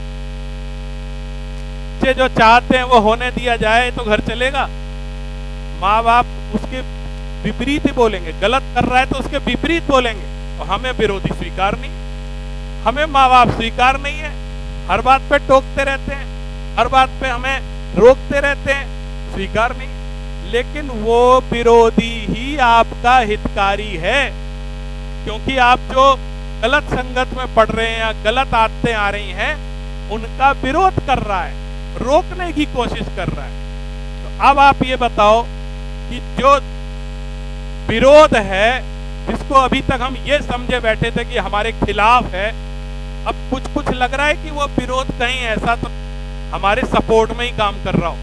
बच्चे जो चाहते हैं वो होने दिया जाए तो घर चलेगा। माँ बाप उसके विपरीत ही बोलेंगे, गलत कर रहा है तो उसके विपरीत बोलेंगे। और हमें विरोधी स्वीकार नहीं, हमें माँ बाप स्वीकार नहीं है। हर बात पे टोकते रहते हैं, हर बात पे हमें रोकते रहते हैं, स्वीकार नहीं। लेकिन वो विरोधी ही आपका हितकारी है, क्योंकि आप जो गलत संगत में पड़ रहे हैं या गलत आदतें आ रही हैं उनका विरोध कर रहा है, रोकने की कोशिश कर रहा है। तो अब आप ये बताओ कि जो विरोध है, जिसको अभी तक हम ये समझे बैठे थे कि हमारे खिलाफ है, अब कुछ कुछ लग रहा है कि वो विरोध कहीं ऐसा तो हमारे सपोर्ट में ही काम कर रहा हो।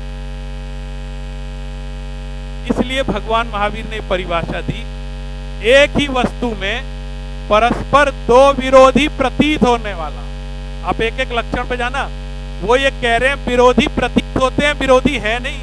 इसलिए भगवान महावीर ने परिभाषा दी, एक ही वस्तु में परस्पर दो विरोधी प्रतीत होने वाला। आप एक एक लक्षण पे जाना, वो ये कह रहे हैं विरोधी प्रतीत होते हैं, विरोधी है नहीं।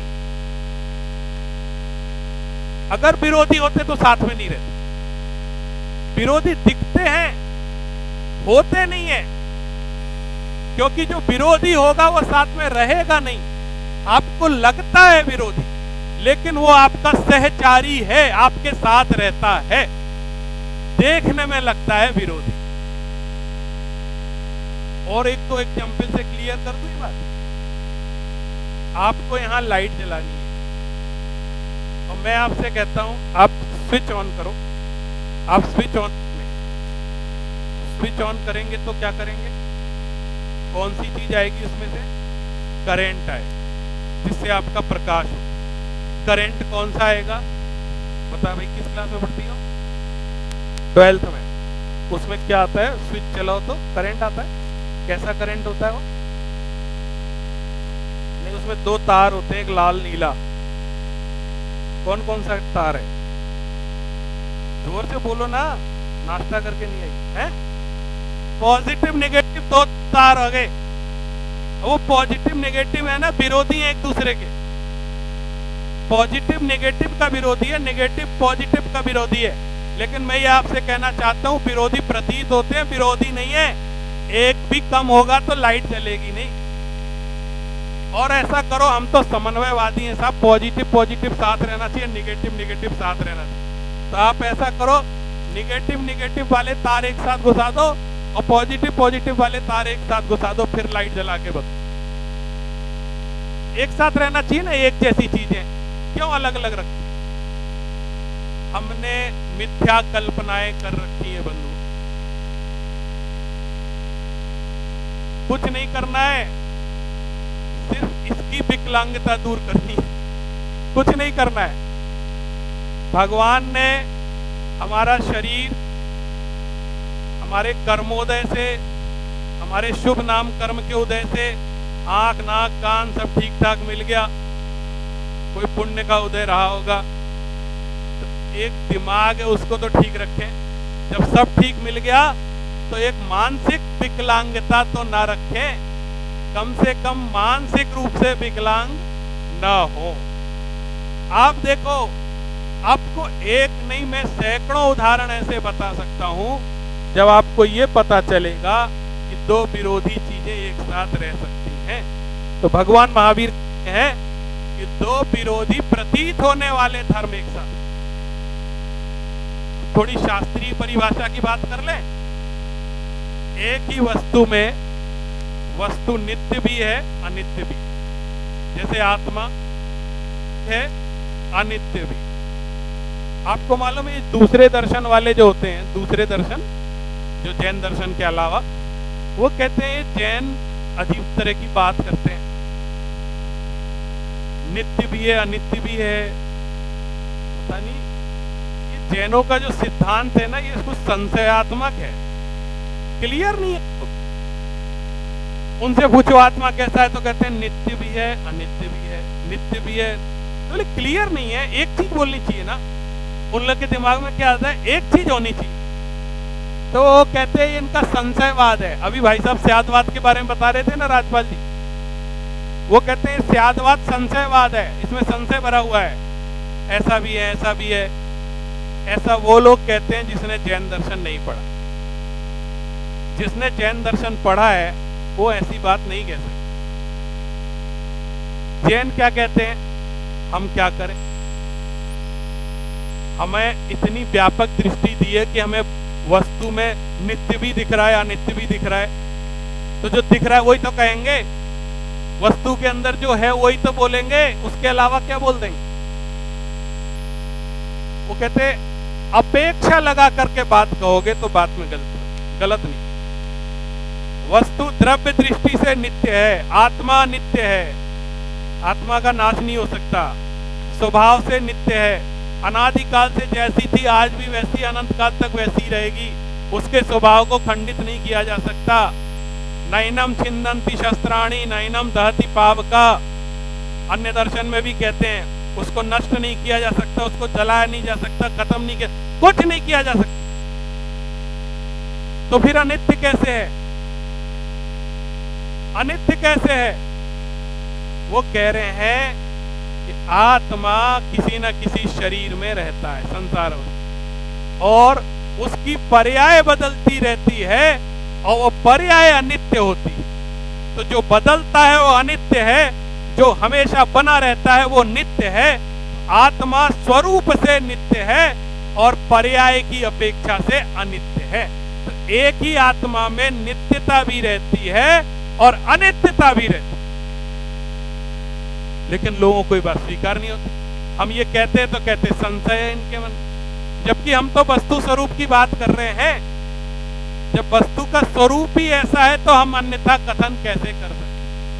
अगर विरोधी होते तो साथ में नहीं रहते। विरोधी दिखते हैं, होते नहीं है, क्योंकि जो विरोधी होगा वो साथ में रहेगा नहीं। आपको लगता है विरोधी, लेकिन वो आपका सहचारी है, आपके साथ रहता है। देखने में लगता है विरोधी। और एक तो एग्जाम्पल से क्लियर कर दूं ये बात। आपको यहां लाइट जलानी है और मैं आपसे कहता हूं आप स्विच ऑन करो। आप स्विच ऑन करेंगे तो क्या करेंगे? कौन सी चीज आएगी उसमें से? करंट आए, जिससे आपका प्रकाश हो। करंट कौन सा आएगा? बता भाई, किस क्लास में पढ़ती हो? 12th में। उसमें क्या आता है? स्विच चलाओ तो करंट आता है। कैसा करंट होता है वो? नहीं, उसमें दो तार होते हैं, एक लाल नीला। कौन कौन सा तार है? जोर से बोलो ना, नाश्ता करके नहीं आई है। पॉजिटिव नेगेटिव दो तार आ गए। वो पॉजिटिव नेगेटिव है ना, विरोधी है एक दूसरे के। पॉजिटिव नेगेटिव का विरोधी है, नेगेटिव पॉजिटिव का विरोधी है। लेकिन मैं ये आपसे कहना चाहता हूं, विरोधी प्रतीत होते हैं, विरोधी नहीं है। एक भी कम होगा तो लाइट जलेगी नहीं। और ऐसा करो, हम तो समन्वयवादी हैं साहब, पॉजिटिव पॉजिटिव साथ रहना चाहिए, नेगेटिव नेगेटिव साथ रहना चाहिए। तो आप ऐसा करो, नेगेटिव नेगेटिव वाले तार एक साथ घुसा दो और पॉजिटिव पॉजिटिव वाले तार एक साथ घुसा दो, फिर लाइट जला के बताओ। एक साथ रहना चाहिए ना, एक जैसी चीजें क्यों अलग अलग रखती? हमने मिथ्या कल्पनाएं कर रखी है बंधु। कुछ नहीं करना है, सिर्फ इसकी विकलांगता दूर करनी है, कुछ नहीं करना है। भगवान ने हमारा शरीर हमारे कर्मोदय से, हमारे शुभ नाम कर्म के उदय से आंख नाक कान सब ठीक ठाक मिल गया, कोई पुण्य का उदय रहा होगा। तो एक दिमाग है, उसको तो ठीक रखें। जब सब ठीक मिल गया तो एक मानसिक विकलांगता तो ना रखें, कम से कम मानसिक रूप से विकलांग ना हो। आप देखो, आपको एक नहीं, मैं सैकड़ों उदाहरण ऐसे बता सकता हूं जब आपको ये पता चलेगा कि दो विरोधी चीजें एक साथ रह सकती हैं। तो भगवान महावीर कहते हैं कि दो विरोधी प्रतीत होने वाले धर्म एक साथ। थोड़ी शास्त्रीय परिभाषा की बात कर लें। एक ही वस्तु में वस्तु नित्य भी है, अनित्य भी। जैसे आत्मा है, अनित्य भी। आपको मालूम है दूसरे दर्शन वाले जो होते हैं, दूसरे दर्शन जो जैन दर्शन के अलावा, वो कहते हैं जैन अजीब तरह की बात करते हैं, नित्य भी है, अनित्य भी है। पता नहीं, ये जैनों का जो सिद्धांत है ना, ये कुछ संशयात्मक है, क्लियर नहीं है। उनसे पूछो आत्मा कैसा है तो कहते हैं नित्य भी है, अनित्य भी है, नित्य भी है। तो क्लियर नहीं है। एक चीज बोलनी चाहिए ना, उन लोग के दिमाग में क्या आता है, एक चीज होनी चाहिए। तो वो कहते हैं इनका संशयवाद है। अभी भाई साहब स्यादवाद के बारे में बता रहे थे ना राजपाल जी, वो कहते हैं स्यादवाद संशयवाद है, इसमें संशय भरा हुआ है, ऐसा भी है, ऐसा भी है। ऐसा वो लोग कहते हैं जिसने जैन दर्शन नहीं पढ़ा। जिसने जैन दर्शन पढ़ा है वो ऐसी बात नहीं कह सकता। जैन क्या कहते हैं, हम क्या करें, हमें इतनी व्यापक दृष्टि दी है कि हमें वस्तु में नित्य भी दिख रहा है, अनित्य भी दिख रहा है। तो जो दिख रहा है वही तो कहेंगे, वस्तु के अंदर जो है वही तो बोलेंगे, उसके अलावा क्या बोल देंगे। वो कहते अपेक्षा लगा करके बात कहोगे तो बात में गलत नहीं। वस्तु द्रव्य दृष्टि से नित्य है, आत्मा नित्य है, आत्मा का नाश नहीं हो सकता, स्वभाव से नित्य है, अनादिकाल से जैसी थी आज भी वैसी अनंत काल तक वैसी रहेगी, उसके स्वभाव को खंडित नहीं किया जा सकता। नैनम छिन्दन्ति शस्त्राणि नैनम दहति पावका, अन्य दर्शन में भी कहते हैं उसको नष्ट नहीं किया जा सकता, उसको जलाया नहीं जा सकता, खत्म नहीं किया, कुछ नहीं किया जा सकता। तो फिर अनित्य कैसे है, अनित्य कैसे है? वो कह रहे हैं कि आत्मा किसी न किसी शरीर में रहता है संसार में, और उसकी पर्याय बदलती रहती है और वो पर्याय अनित्य होती है। तो जो बदलता है वो अनित्य है, जो हमेशा बना रहता है वो नित्य है। आत्मा स्वरूप से नित्य है और पर्याय की अपेक्षा से अनित्य है। तो एक ही आत्मा में नित्यता भी रहती है और अनित्यता भी रहती है, लेकिन लोगों को ये बात स्वीकार नहीं होती। हम ये कहते हैं तो कहते संशय है इनके मन, जबकि हम तो वस्तु स्वरूप की बात कर रहे हैं। जब वस्तु का स्वरूप ही ऐसा है तो हम अन्यथा कथन कैसे कर सकते?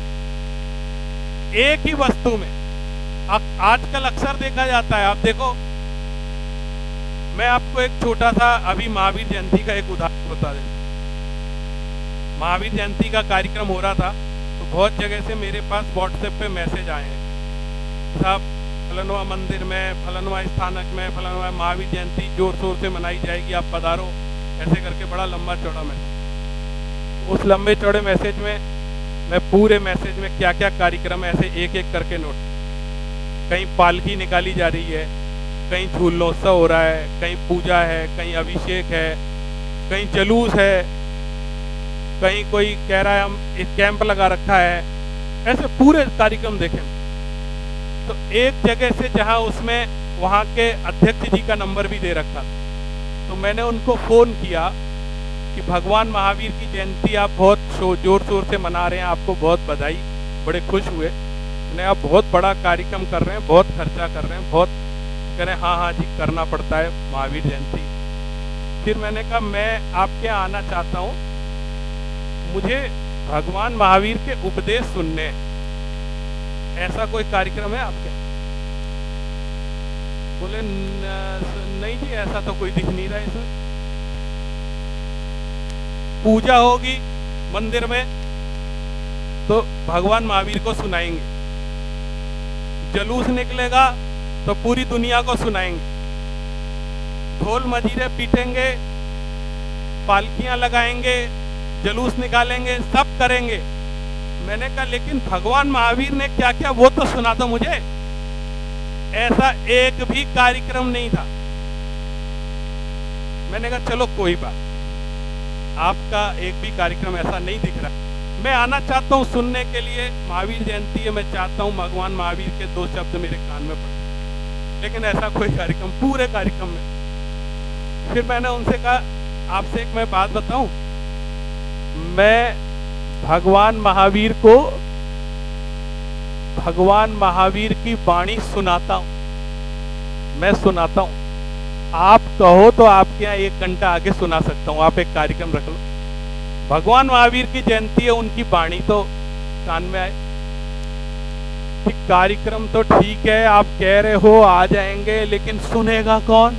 एक ही वस्तु में आजकल अक्सर देखा जाता है, आप देखो, मैं आपको एक छोटा सा अभी महावीर जयंती का एक उदाहरण बता देता। महावीर जयंती का कार्यक्रम हो रहा था तो बहुत जगह से मेरे पास व्हाट्सएप पे मैसेज आए हैं, साहब फलनवा मंदिर में, फलनवा स्थानक में, फलनवा महावीर जयंती जोर शोर से मनाई जाएगी, आप पधारो, ऐसे करके बड़ा लंबा चौड़ा मैसेज। उस लंबे चौड़े मैसेज में मैं पूरे मैसेज में क्या क्या कार्यक्रम ऐसे एक एक करके नोट, कहीं पालकी निकाली जा रही है, कहीं झूलोत्सव हो रहा है, कहीं पूजा है, कहीं अभिषेक है, कहीं जलूस है, कहीं कोई कह रहा है हम एक कैंप लगा रखा है, ऐसे पूरे कार्यक्रम देखे। तो एक जगह से जहां उसमें वहां के अध्यक्ष जी का नंबर भी दे रखा, तो मैंने उनको फोन किया कि भगवान महावीर की जयंती आप बहुत जोर शोर से मना रहे हैं, आपको बहुत बधाई, बड़े खुश हुए, मैंने आप बहुत बड़ा कार्यक्रम कर रहे हैं, बहुत खर्चा कर रहे हैं, बहुत, कह रहे हैं हाँ हाँ जी करना पड़ता है महावीर जयंती। फिर मैंने कहा मैं आपके यहाँ आना चाहता हूँ, मुझे भगवान महावीर के उपदेश सुनने, ऐसा कोई कार्यक्रम है आपके? बोले नहीं जी ऐसा तो कोई दिख नहीं रहा है इसमें। पूजा होगी मंदिर में तो भगवान महावीर को सुनाएंगे, जलूस निकलेगा तो पूरी दुनिया को सुनाएंगे, ढोल मजीरे पीटेंगे, पालकियां लगाएंगे, जलूस निकालेंगे, सब करेंगे। मैंने कहा लेकिन भगवान महावीर ने क्या क्या वो तो सुना दो मुझे। ऐसा एक भी कार्यक्रम नहीं था। मैंने कहा चलो कोई बात, आपका एक भी कार्यक्रम ऐसा नहीं दिख रहा। मैं आना चाहता हूँ सुनने के लिए, महावीर जयंती है, मैं चाहता हूँ भगवान महावीर के 2 शब्द मेरे कान में पड़े, लेकिन ऐसा कोई कार्यक्रम पूरे कार्यक्रम में। फिर मैंने उनसे कहा आपसे एक मैं बात बताऊं, मैं भगवान महावीर की वाणी सुनाता हूं, मैं सुनाता हूं। आप कहो तो आपके यहाँ 1 घंटा आगे सुना सकता हूं, आप एक कार्यक्रम रख लो। भगवान महावीर की जयंती है, उनकी वाणी तो कान में आए। कि कार्यक्रम तो ठीक है, आप कह रहे हो आ जाएंगे, लेकिन सुनेगा कौन?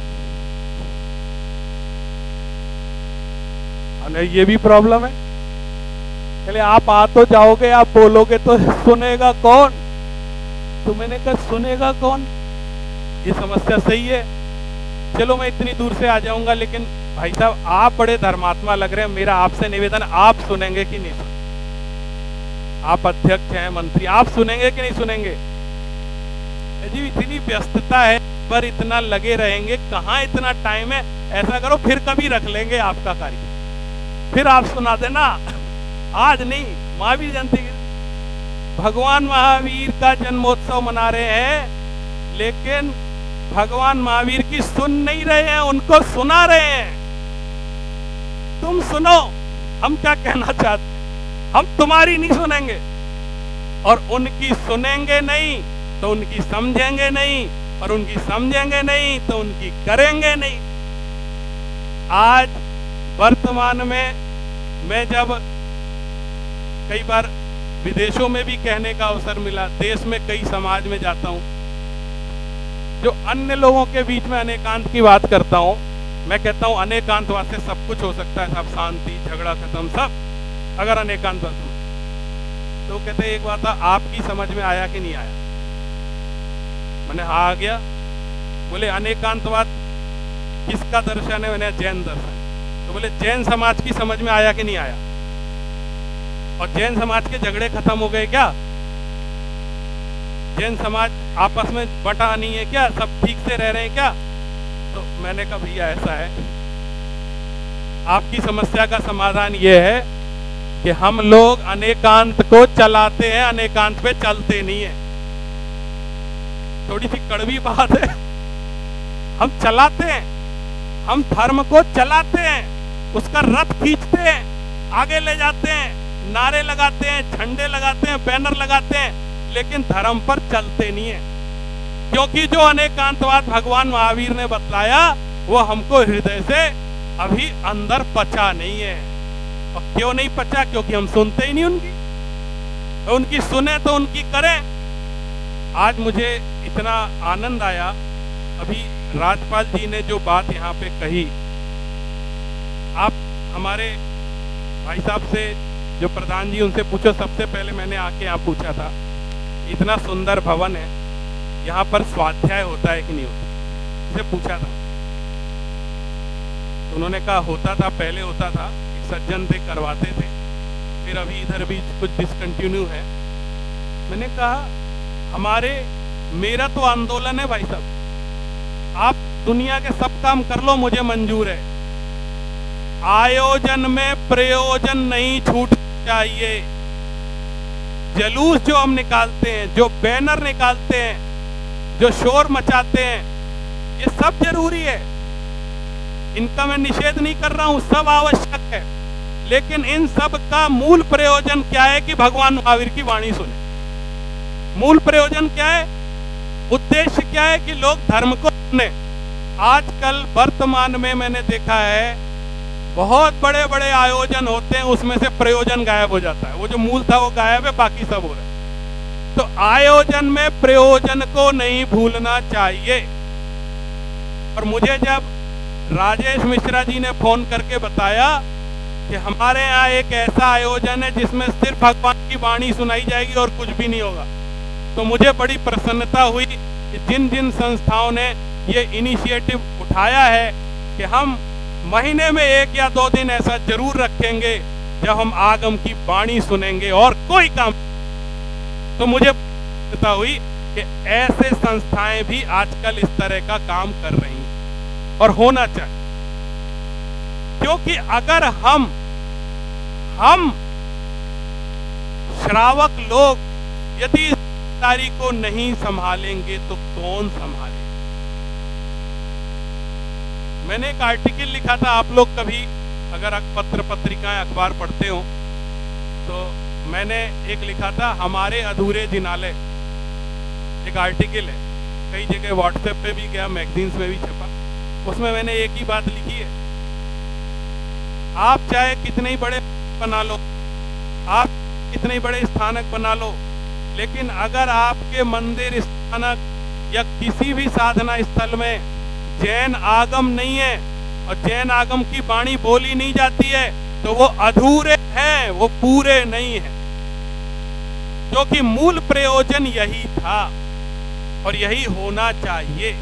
ये भी प्रॉब्लम है। चले आप आ तो जाओगे, आप बोलोगे तो सुनेगा कौन? तो मैंने कहा सुनेगा कौन? ये समस्या सही है। चलो मैं इतनी दूर से आ जाऊंगा, लेकिन भाई साहब आप बड़े धर्मात्मा लग रहे हैं, मेरा आपसे निवेदन, आप सुनेंगे कि नहीं सुनेंगे? आप अध्यक्ष हैं, मंत्री, आप सुनेंगे कि नहीं सुनेंगे? जी इतनी व्यस्तता है, पर इतना लगे रहेंगे, कहाँ इतना टाइम है? ऐसा करो फिर कभी रख लेंगे आपका कार्यक्रम, फिर आप सुना देना, आज नहीं। महावीर जयंती भगवान महावीर का जन्मोत्सव मना रहे हैं, लेकिन भगवान महावीर की सुन नहीं रहे हैं, उनको सुना रहे हैं। तुम सुनो हम क्या कहना चाहते हैं, हम तुम्हारी नहीं सुनेंगे, और उनकी सुनेंगे नहीं तो उनकी समझेंगे नहीं, और उनकी समझेंगे नहीं तो उनकी करेंगे नहीं। आज वर्तमान में मैं जब कई बार विदेशों में भी कहने का अवसर मिला, देश में कई समाज में जाता हूं, जो अन्य लोगों के बीच में अनेकांत की बात करता हूं, मैं कहता हूं अनेकांतवाद से सब कुछ हो सकता है, सब शांति, झगड़ा खत्म, सब, अगर अनेकांतवाद में। तो कहते एक बात था, आपकी समझ में आया कि नहीं आया? मैंने हाँ आ गया। बोले अनेकांतवाद किसका दर्शन है? मैंने जैन दर्शन। तो बोले जैन समाज की समझ में आया कि नहीं आया? और जैन समाज के झगड़े खत्म हो गए क्या? जैन समाज आपस में बटा नहीं है क्या? सब ठीक से रह रहे हैं क्या? तो मैंने कहा भैया ऐसा है, आपकी समस्या का समाधान ये है कि हम लोग अनेकांत को चलाते हैं, अनेकांत पे चलते नहीं है। थोड़ी सी कड़वी बात है, हम चलाते हैं, हम धर्म को चलाते हैं, उसका रथ खींचते हैं, आगे ले जाते हैं, नारे लगाते हैं, झंडे लगाते हैं, बैनर लगाते हैं, लेकिन धर्म पर चलते नहीं है। क्योंकि जो अनेकांतवाद भगवान महावीर ने बतलाया वो हमको हृदय से अभी अंदर पचा नहीं है। और क्यों नहीं पचा? क्योंकि हम सुनते ही नहीं उनकी, तो उनकी सुने तो उनकी करें। आज मुझे इतना आनंद आया, अभी राजपाल जी ने जो बात यहाँ पे कही, आप हमारे भाई साहब से जो प्रधान जी, उनसे पूछो। सबसे पहले मैंने आके यहाँ पूछा था, इतना सुंदर भवन है, यहाँ पर स्वाध्याय होता है कि नहीं होता? इसे पूछा था, तो उन्होंने कहा होता था, पहले होता था, एक सज्जन थे करवाते थे, फिर अभी इधर भी कुछ डिसकंटिन्यू है। मैंने कहा मेरा तो आंदोलन है भाई साहब, आप दुनिया के सब काम कर लो, मुझे मंजूर है, आयोजन में प्रयोजन नहीं छूट चाहिए। जलूस जो हम निकालते हैं, जो बैनर निकालते हैं, जो शोर मचाते हैं, ये सब जरूरी है, इनका मैं निषेध नहीं कर रहा हूं, सब आवश्यक है, लेकिन इन सब का मूल प्रयोजन क्या है कि भगवान महावीर की वाणी सुने। मूल प्रयोजन क्या है? उद्देश्य क्या है कि लोग धर्म को सुने। आजकल वर्तमान में मैंने देखा है बहुत बड़े बड़े आयोजन होते हैं, उसमें से प्रयोजन गायब हो जाता है, वो जो मूल था वो गायब है, बाकी सब हो रहा है। तो आयोजन में प्रयोजन को नहीं भूलना चाहिए। और मुझे जब राजेश मिश्रा जी ने फोन करके बताया कि हमारे यहाँ एक ऐसा आयोजन है जिसमें सिर्फ भगवान की वाणी सुनाई जाएगी और कुछ भी नहीं होगा, तो मुझे बड़ी प्रसन्नता हुई कि जिन जिन संस्थाओं ने ये इनिशिएटिव उठाया है कि हम महीने में 1 या 2 दिन ऐसा जरूर रखेंगे जब हम आगम की वाणी सुनेंगे और कोई काम। तो मुझे प्रसन्नता हुई कि ऐसे संस्थाएं भी आजकल इस तरह का काम कर रही हैं और होना चाहिए। क्योंकि अगर हम श्रावक लोग यदि इस जिम्मेदारी को नहीं संभालेंगे तो कौन संभालेगा? मैंने एक आर्टिकल लिखा था, आप लोग कभी अगर पत्र पत्रिकाएं अखबार पढ़ते हो तो मैंने एक लिखा था, हमारे अधूरे जिनालय, एक आर्टिकल है, कई जगह व्हाट्सएप पे भी गया, मैगजीन्स में भी छपा। उसमें मैंने एक ही बात लिखी है, आप चाहे कितने ही बड़े बना लो, आप कितने ही बड़े स्थानक बना लो, लेकिन अगर आपके मंदिर, स्थानक या किसी भी साधना स्थल में जैन आगम नहीं है और जैन आगम की वाणी बोली नहीं जाती है तो वो अधूरे हैं, वो पूरे नहीं हैं। क्योंकि मूल प्रयोजन यही था और यही होना चाहिए।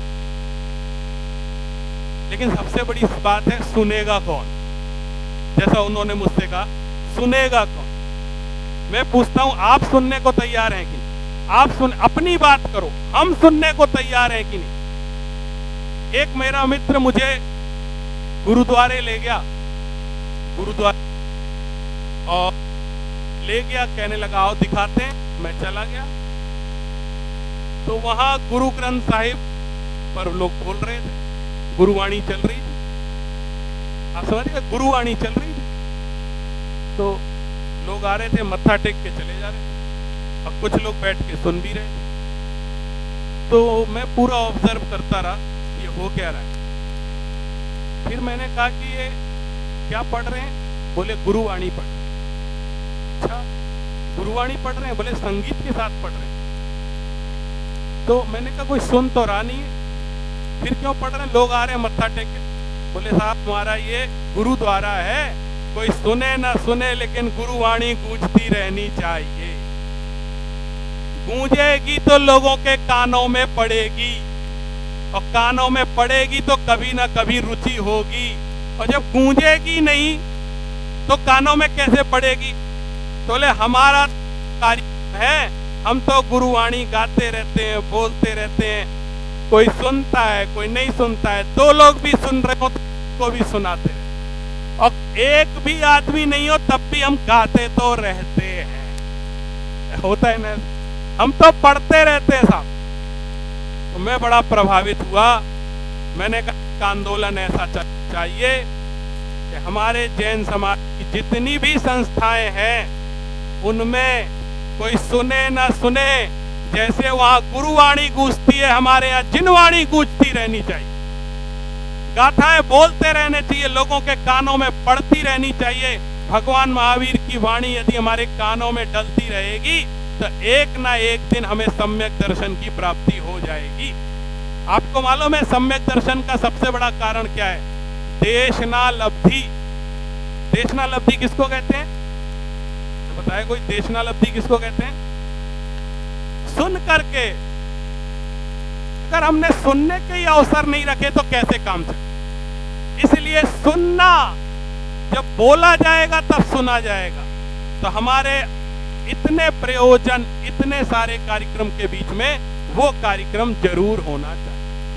लेकिन सबसे बड़ी बात है, सुनेगा कौन? जैसा उन्होंने मुझसे कहा, सुनेगा कौन? मैं पूछता हूं, आप सुनने को तैयार हैं कि नहीं? आप अपनी बात करो, हम सुनने को तैयार हैं कि नहीं? एक मेरा मित्र मुझे गुरुद्वारे ले गया, गुरुद्वारे और ले गया, कहने लगा आओ दिखाते हैं। मैं चला गया तो वहां गुरु ग्रंथ साहिब पर लोग बोल रहे थे, गुरुवाणी चल रही थी, आप समझिए, गुरुवाणी चल रही थी। तो लोग आ रहे थे, मत्था टेक के चले जा रहे थे और कुछ लोग बैठ के सुन भी रहे थे। तो मैं पूरा ऑब्जर्व करता रहा, ये हो क्या रहा है। फिर मैंने कहा कि ये क्या पढ़ रहे हैं? बोले गुरुवाणी पढ़ रहे हैं। अच्छा, गुरुवाणी पढ़ रहे हैं? बोले संगीत के साथ पढ़ रहे हैं। तो मैंने कहा कोई सुन तो रहा नहीं है, फिर क्यों पढ़ रहे हैं? लोग आ रहे हैं मत्था टेक के। बोले साहब तुम्हारा ये गुरुद्वारा है, कोई सुने ना सुने लेकिन गुरुवाणी गूंजती रहनी चाहिए। गूंजेगी तो लोगों के कानों में पड़ेगी और कानों में पड़ेगी तो कभी ना कभी रुचि होगी, और जब गूंजेगी नहीं तो कानों में कैसे पड़ेगी? तो बोले हमारा कार्य है, हम तो गुरुवाणी गाते रहते हैं, बोलते रहते हैं, कोई सुनता है कोई नहीं सुनता है, दो लोग भी सुन रहे हो तो भी सुनाते रहे, और एक भी आदमी नहीं हो तब भी हम गाते तो रहते हैं। होता है ना, हम तो पढ़ते रहते हैं साहब। तो मैं बड़ा प्रभावित हुआ। मैंने कहा आंदोलन ऐसा चाहिए कि हमारे जैन समाज की जितनी भी संस्थाएं हैं उनमें कोई सुने ना सुने, जैसे वहां गुरुवाणी गूंजती है, हमारे यहाँ जिनवाणी गूंजती रहनी चाहिए। गाथाएं बोलते रहने चाहिए, लोगों के कानों में पड़ती रहनी चाहिए। भगवान महावीर की वाणी यदि हमारे कानों में डलती रहेगी तो एक ना एक दिन हमें सम्यक दर्शन की प्राप्ति हो जाएगी। आपको मालूम है सम्यक दर्शन का सबसे बड़ा कारण क्या है? देशनालब्धि। देशनालब्धि किसको कहते हैं? तो बताए कोई, देशनालब्धि किसको कहते हैं? सुन करके, अगर हमने सुनने के ही अवसर नहीं रखे तो कैसे काम चले? इसलिए सुनना, जब बोला जाएगा तब सुना जाएगा। तो हमारे इतने प्रयोजन, इतने सारे कार्यक्रम के बीच में वो कार्यक्रम जरूर होना चाहिए।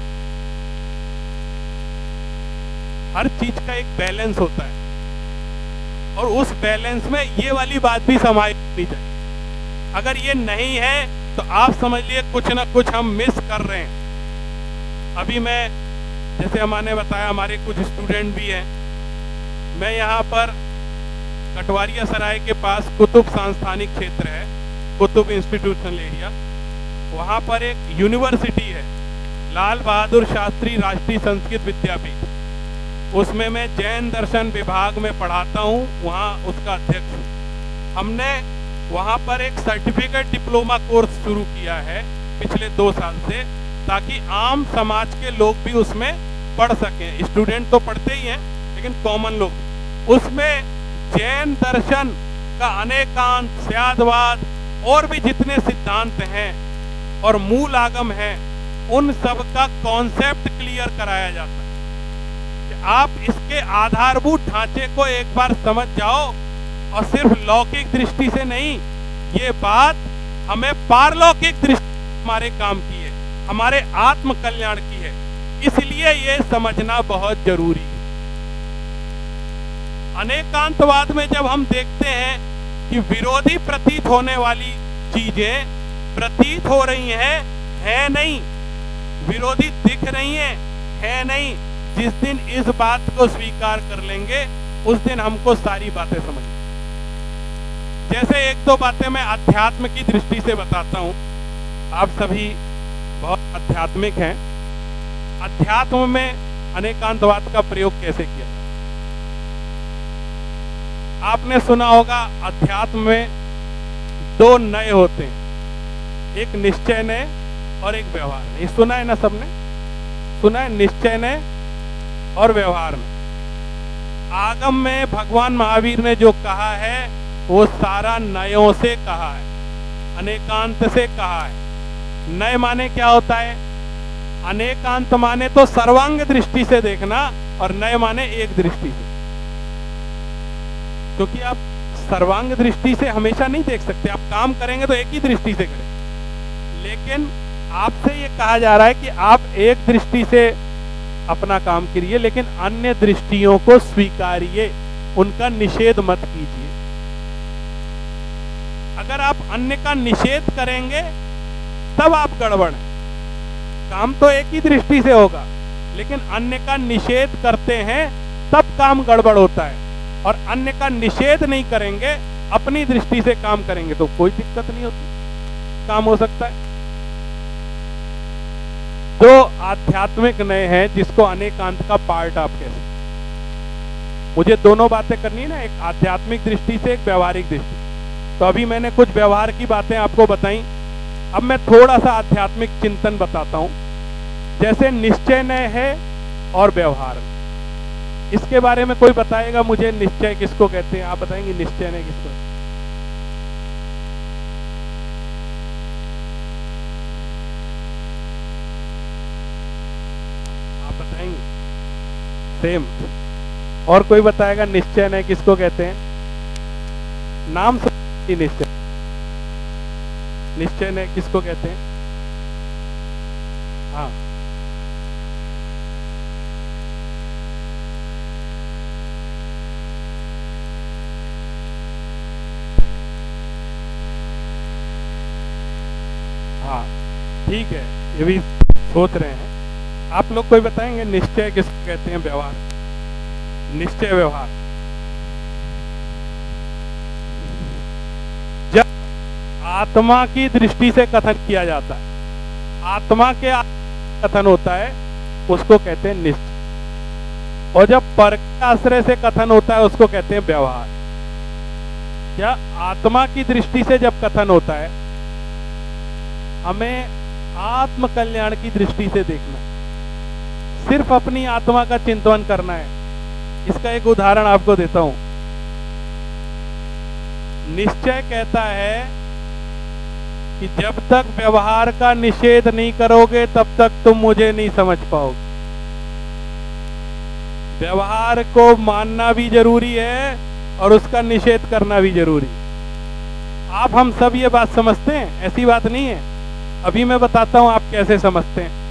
हर चीज का एक बैलेंस होता है और उस बैलेंस में ये वाली बात भी समाई चाहिए। अगर ये नहीं है तो आप समझ लिए कुछ ना कुछ हम मिस कर रहे हैं। अभी मैं, जैसे हमने बताया, हमारे कुछ स्टूडेंट भी हैं। मैं यहाँ पर कटवारिया सराय के पास कुतुब सांस्थानिक क्षेत्र है, कुतुब इंस्टीट्यूशनल एरिया, वहाँ पर एक यूनिवर्सिटी है, लाल बहादुर शास्त्री राष्ट्रीय संस्कृत विद्यापीठ। उसमें मैं जैन दर्शन विभाग में पढ़ाता हूँ, वहाँ उसका अध्यक्ष हूँ। हमने वहाँ पर एक सर्टिफिकेट डिप्लोमा कोर्स शुरू किया है पिछले 2 साल से, ताकि आम समाज के लोग भी उसमें पढ़ सकें। स्टूडेंट तो पढ़ते ही हैं लेकिन कॉमन लोग। उसमें जैन दर्शन का अनेकांत, स्यादवाद और भी जितने सिद्धांत हैं और मूल आगम हैं, उन सब का कॉन्सेप्ट क्लियर कराया जाता है। कि आप इसके आधारभूत ढांचे को एक बार समझ जाओ और सिर्फ लौकिक दृष्टि से नहीं, ये बात हमें पारलौकिक दृष्टि हमारे काम की है, हमारे आत्म कल्याण की है। इसलिए ये समझना बहुत जरूरी है। अनेकांतवाद में जब हम देखते हैं कि विरोधी प्रतीत होने वाली चीजें प्रतीत हो रही हैं, है नहीं, विरोधी दिख रही हैं, है नहीं, जिस दिन इस बात को स्वीकार कर लेंगे उस दिन हमको सारी बातें समझ। जैसे एक दो बातें मैं अध्यात्म की दृष्टि से बताता हूं। आप सभी बहुत आध्यात्मिक हैं। अध्यात्म में अनेकांतवाद का प्रयोग कैसे किया? आपने सुना होगा अध्यात्म में दो नय होते हैं, एक निश्चय नय और एक व्यवहार नय। सुना है ना सबने? सुना है निश्चय नय और व्यवहार नय। आगम में भगवान महावीर ने जो कहा है वो सारा नयों से कहा है, अनेकांत से कहा है। नय माने क्या होता है? अनेकांत माने तो सर्वांग दृष्टि से देखना और नय माने एक दृष्टि से, क्योंकि आप सर्वांग दृष्टि से हमेशा नहीं देख सकते। आप काम करेंगे तो एक ही दृष्टि से करें, लेकिन आपसे ये कहा जा रहा है कि आप एक दृष्टि से अपना काम करिए, लेकिन अन्य दृष्टियों को स्वीकारिए, उनका निषेध मत कीजिए। अगर आप अन्य का निषेध करेंगे तब आप गड़बड़ हैं। काम तो एक ही दृष्टि से होगा, लेकिन अन्य का निषेध करते हैं तब काम गड़बड़ होता है। और अन्य का निषेध नहीं करेंगे, अपनी दृष्टि से काम करेंगे तो कोई दिक्कत नहीं होती, काम हो सकता है। दो आध्यात्मिक नय है जिसको अनेकांत का पार्ट आप कह सकते। मुझे दोनों बातें करनी है ना, एक आध्यात्मिक दृष्टि से, एक व्यवहारिक दृष्टि। तो अभी मैंने कुछ व्यवहार की बातें आपको बताई, अब मैं थोड़ा सा आध्यात्मिक चिंतन बताता हूं। जैसे निश्चय नय है और व्यवहार, इसके बारे में कोई बताएगा मुझे? निश्चय किसको कहते हैं? आप बताएंगे निश्चय नय किसको? आप बताएंगे? सेम। और कोई बताएगा निश्चय नय किसको कहते हैं? नाम से निश्चय, निश्चय नय किसको कहते हैं? हाँ, हाँ ठीक है, ये भी सोच रहे हैं आप लोग। कोई बताएंगे निश्चय किसको कहते हैं? व्यवहार, निश्चय व्यवहार। जब आत्मा की दृष्टि से कथन किया जाता है, आत्मा के कथन होता है, उसको कहते हैं निश्चय। और जब पर के आश्रय से कथन होता है उसको कहते हैं व्यवहार। क्या आत्मा की दृष्टि से जब कथन होता है, हमें आत्म कल्याण की दृष्टि से देखना, सिर्फ अपनी आत्मा का चिंतन करना है। इसका एक उदाहरण आपको देता हूं। निश्चय कहता है कि जब तक व्यवहार का निषेध नहीं करोगे तब तक तुम मुझे नहीं समझ पाओगे। व्यवहार को मानना भी जरूरी है और उसका निषेध करना भी जरूरी। आप हम सब ये बात समझते हैं? ऐसी बात नहीं है। अभी मैं बताता हूं आप कैसे समझते हैं।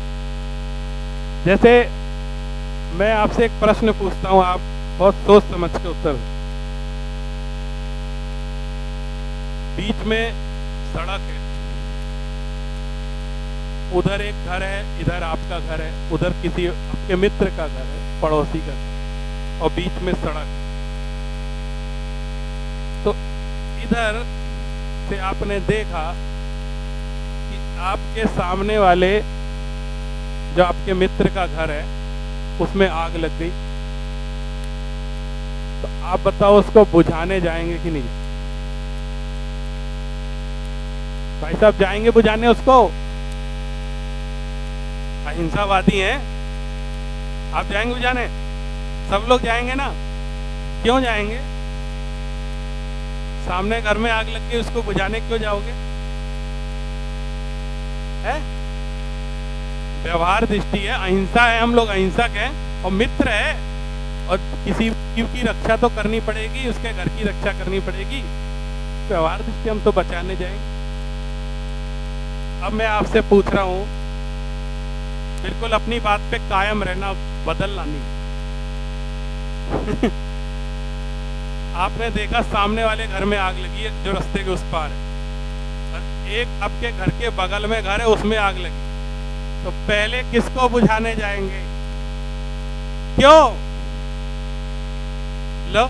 जैसे मैं आपसे एक प्रश्न पूछता हूं, आप बहुत सोच समझ के उत्तर दें। बीच में सड़क है, उधर एक घर है, इधर आपका घर है, उधर किसी आपके मित्र का घर है, पड़ोसी का घर, और बीच में सड़क। तो इधर से आपने देखा कि आपके सामने वाले जो आपके मित्र का घर है उसमें आग लग गई, तो आप बताओ उसको बुझाने जाएंगे कि नहीं? भाई साहब जाएंगे बुझाने उसको? अहिंसावादी हैं आप, जाएंगे बुझाने? सब लोग जाएंगे ना? क्यों जाएंगे? सामने घर में आग लग गई, उसको बुझाने क्यों जाओगे? है व्यवहार दृष्टि है, अहिंसा है, हम लोग अहिंसक हैं, और मित्र है, और किसी जीव की रक्षा तो करनी पड़ेगी, उसके घर की रक्षा करनी पड़ेगी। व्यवहार दृष्टि हम तो बचाने जाएंगे। अब मैं आपसे पूछ रहा हूं, बिल्कुल अपनी बात पे कायम रहना, बदलना नहीं। आपने देखा सामने वाले घर में आग लगी है जो रास्ते के उस पार है, और एक आपके घर के बगल में घर है उसमें आग लगी, तो पहले किसको बुझाने जाएंगे? क्यों? लो,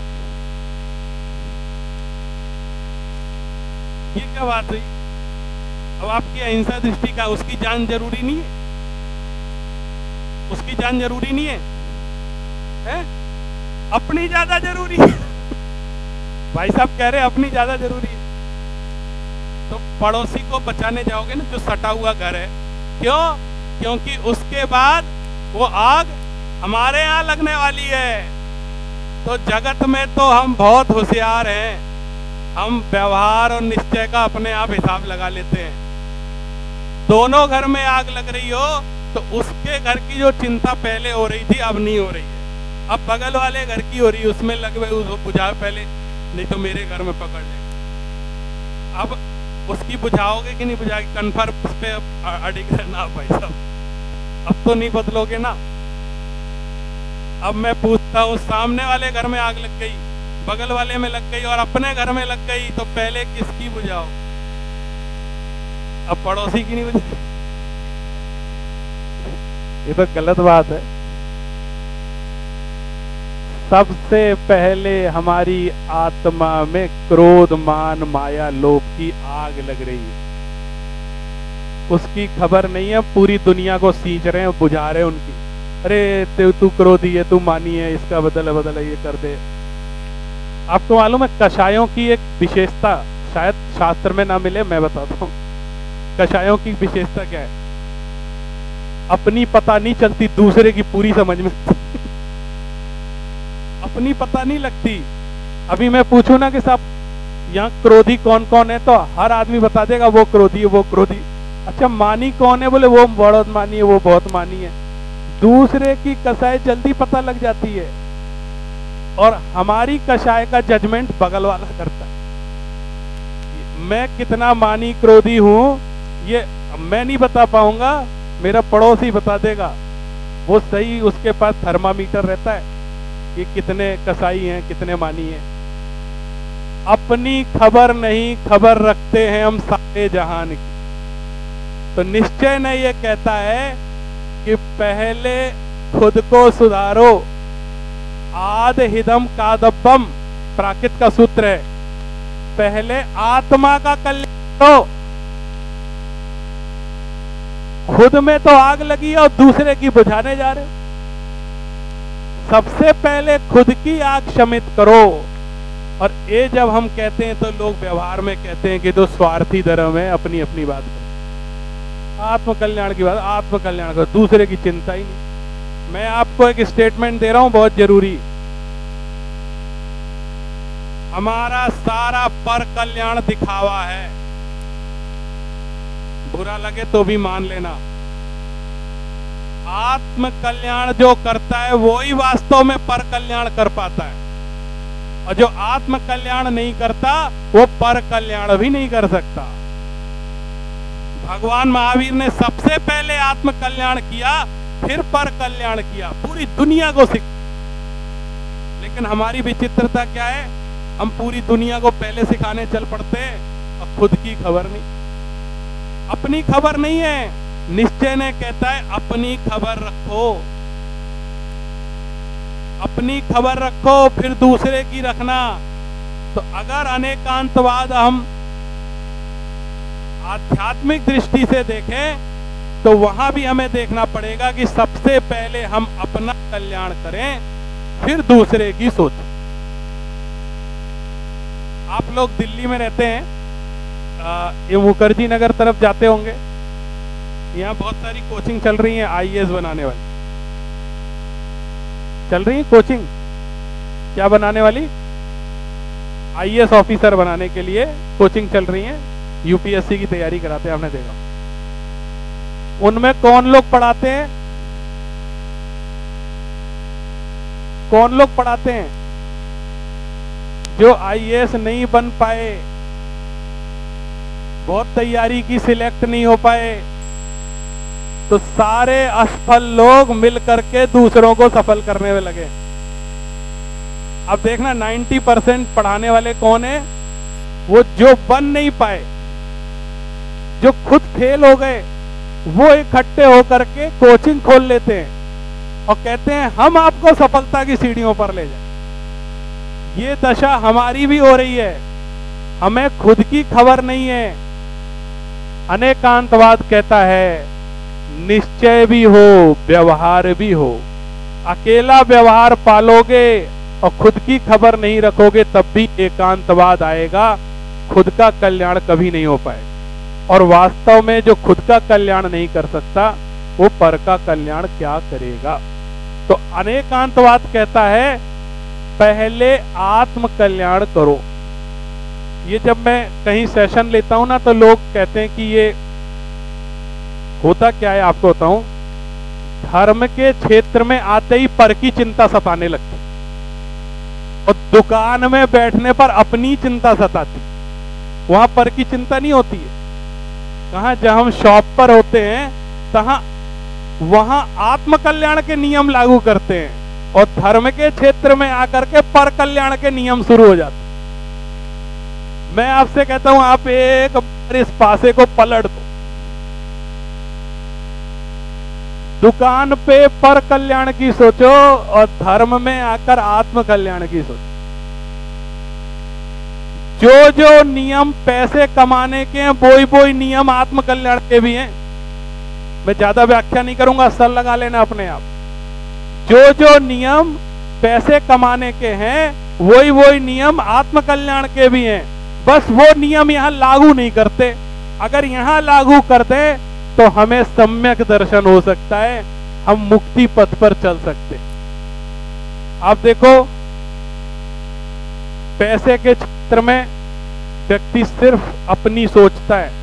ये क्या बात हुई? अब आपकी अहिंसा दृष्टि का उसकी जान जरूरी नहीं है? उसकी जान जरूरी नहीं है, है? अपनी ज्यादा जरूरी है। भाई साहब कह रहे अपनी ज्यादा जरूरी है, तो पड़ोसी को बचाने जाओगे ना जो सटा हुआ घर है। क्यों? क्योंकि उसके बाद वो आग हमारे यहाँ लगने वाली है। तो जगत में तो हम बहुत होशियार हैं, हम व्यवहार और निश्चय का अपने आप हिसाब लगा लेते हैं। दोनों घर में आग लग रही हो तो उसके घर की जो चिंता पहले हो रही थी अब नहीं हो रही है, अब बगल वाले घर की हो रही है, उसमें लग गए, उसको बुझाओ पहले, नहीं तो मेरे घर में पकड़ लेगा। अब उसकी बुझाओगे कि नहीं बुझाओगे? कन्फर्म उस पे अडिग रहना भाई साहब, अब तो नहीं बदलोगे ना। अब मैं पूछता हूँ, सामने वाले घर में आग लग गई, बगल वाले में लग गई और अपने घर में लग गई, तो पहले किसकी बुझाओ? अब पड़ोसी की नहीं बुझाओ? ये तो गलत बात है। सबसे पहले हमारी आत्मा में क्रोध, मान, माया, लोभ की आग लग रही है, उसकी खबर नहीं है। पूरी दुनिया को सींच रहे हैं, बुझा रहे हैं उनकी। अरे तू क्रोधी है, तू मानी है, इसका बदल बदल ये कर दे। आपको मालूम है कषायों की एक विशेषता, शायद शास्त्र में ना मिले, मैं बताता हूँ कषायों की विशेषता क्या है। अपनी पता नहीं चलती, दूसरे की पूरी समझ में अपनी पता नहीं लगती। अभी मैं पूछूं ना कि साहब यहाँ क्रोधी कौन कौन है, तो हर आदमी बता देगा वो क्रोधी है, वो क्रोधी। अच्छा मानी कौन है? बोले वो बहुत मानी है, वो बहुत मानी है। दूसरे की कसाई जल्दी पता लग जाती है, और हमारी कसाई का जजमेंट बगल वाला करता है। मैं कितना मानी क्रोधी हूं ये मैं नहीं बता पाऊंगा, मेरा पड़ोसी बता देगा। वो सही, उसके पास थर्मामीटर रहता है कि कितने कसाई हैं, कितने मानी हैं। अपनी खबर नहीं, खबर रखते हैं हम सारे जहान की। तो निश्चय ने ये कहता है कि पहले खुद को सुधारो। आद हिदम कादब्बम प्राकृत का सूत्र है, पहले आत्मा का कल्याण करो। खुद में तो आग लगी और दूसरे की बुझाने जा रहे हो। सबसे पहले खुद की आग शमित करो। और ये जब हम कहते हैं तो लोग व्यवहार में कहते हैं कि तो स्वार्थी धर्म है, अपनी अपनी बात करो, आत्म कल्याण की बात, आत्म कल्याण करो, दूसरे की चिंता ही नहीं। मैं आपको एक स्टेटमेंट दे रहा हूं बहुत जरूरी, हमारा सारा पर कल्याण दिखावा है। बुरा लगे तो भी मान लेना, आत्म कल्याण जो करता है वो ही वास्तव में पर कल्याण कर पाता है, और जो आत्म कल्याण नहीं करता वो पर कल्याण भी नहीं कर सकता। भगवान महावीर ने सबसे पहले आत्म कल्याण किया, फिर पर कल्याण किया, पूरी दुनिया को सिख। लेकिन हमारी विचित्रता क्या है, हम पूरी दुनिया को पहले सिखाने चल पड़ते हैं और खुद की खबर नहीं, अपनी खबर नहीं है। निश्चय ने कहता है अपनी खबर रखो, अपनी खबर रखो, फिर दूसरे की रखना। तो अगर अनेकांतवाद हम आध्यात्मिक दृष्टि से देखें तो वहां भी हमें देखना पड़ेगा कि सबसे पहले हम अपना कल्याण करें, फिर दूसरे की सोचें। आप लोग दिल्ली में रहते हैं, ये मुखर्जी नगर तरफ जाते होंगे, यहाँ बहुत सारी कोचिंग चल रही है आईएएस बनाने वाली, चल रही है कोचिंग। क्या बनाने वाली? आईएएस ऑफिसर बनाने के लिए कोचिंग चल रही है, यूपीएससी की तैयारी कराते हैं, आपने देखा। उनमें कौन लोग पढ़ाते हैं? कौन लोग पढ़ाते हैं? जो आईएएस नहीं बन पाए, बहुत तैयारी की, सिलेक्ट नहीं हो पाए, तो सारे असफल लोग मिल करके दूसरों को सफल करने में लगे। अब देखना 90% पढ़ाने वाले कौन है? वो जो बन नहीं पाए, जो खुद फेल हो गए, वो इकट्ठे होकर के कोचिंग खोल लेते हैं और कहते हैं हम आपको सफलता की सीढ़ियों पर ले जाए। ये दशा हमारी भी हो रही है, हमें खुद की खबर नहीं है। अनेकांतवाद कहता है निश्चय भी हो, व्यवहार भी हो। अकेला व्यवहार पालोगे और खुद की खबर नहीं रखोगे तब भी एकांतवाद आएगा, खुद का कल्याण कभी नहीं हो पाए। और वास्तव में जो खुद का कल्याण नहीं कर सकता वो पर का कल्याण क्या करेगा? तो अनेकांतवाद कहता है पहले आत्म कल्याण करो। ये जब मैं कहीं सेशन लेता हूं ना तो लोग कहते हैं कि ये होता क्या है, आपको बताऊं। धर्म के क्षेत्र में आते ही पर की चिंता सताने लगती और दुकान में बैठने पर अपनी चिंता सताती। वहां पर की चिंता नहीं होती है। कहां जहां हम शॉप पर होते हैं तहां वहां आत्म कल्याण के नियम लागू करते हैं और धर्म के क्षेत्र में आकर के पर कल्याण के नियम शुरू हो जाते हैं। मैं आपसे कहता हूं आप एक बार इस पासे को पलट दो। दुकान पे पर कल्याण की सोचो और धर्म में आकर आत्म कल्याण की सोचो। जो जो नियम पैसे कमाने के हैं वो ही नियम आत्म कल्याण के भी हैं। मैं ज्यादा व्याख्या नहीं करूंगा, सर लगा लेना अपने आप। जो जो नियम पैसे कमाने के हैं वही नियम आत्म कल्याण के भी हैं। बस वो नियम यहां लागू नहीं करते। अगर यहां लागू कर दे तो हमें सम्यक दर्शन हो सकता है, हम मुक्ति पथ पर चल सकते। आप देखो पैसे के क्षेत्र में व्यक्ति सिर्फ अपनी सोचता है,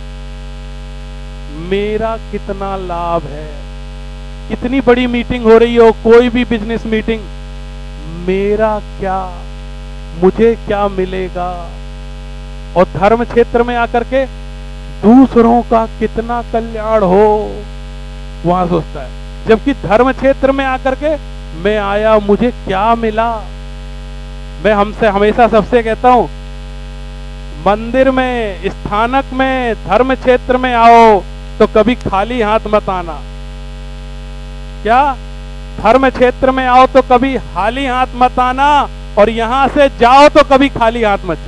मेरा कितना लाभ है। कितनी बड़ी मीटिंग हो रही हो, कोई भी बिजनेस मीटिंग, मेरा क्या, मुझे क्या मिलेगा। और धर्म क्षेत्र में आकर के दूसरों का कितना कल्याण हो वहां सोचता है। जबकि धर्म क्षेत्र में आकर के मैं आया, मुझे क्या मिला। मैं हमसे हमेशा सबसे कहता हूं मंदिर में, स्थानक में, धर्म क्षेत्र में आओ तो कभी खाली हाथ मत आना। क्या? धर्म क्षेत्र में आओ तो कभी खाली हाथ मत आना और यहां से जाओ तो कभी खाली हाथ मत जाओ।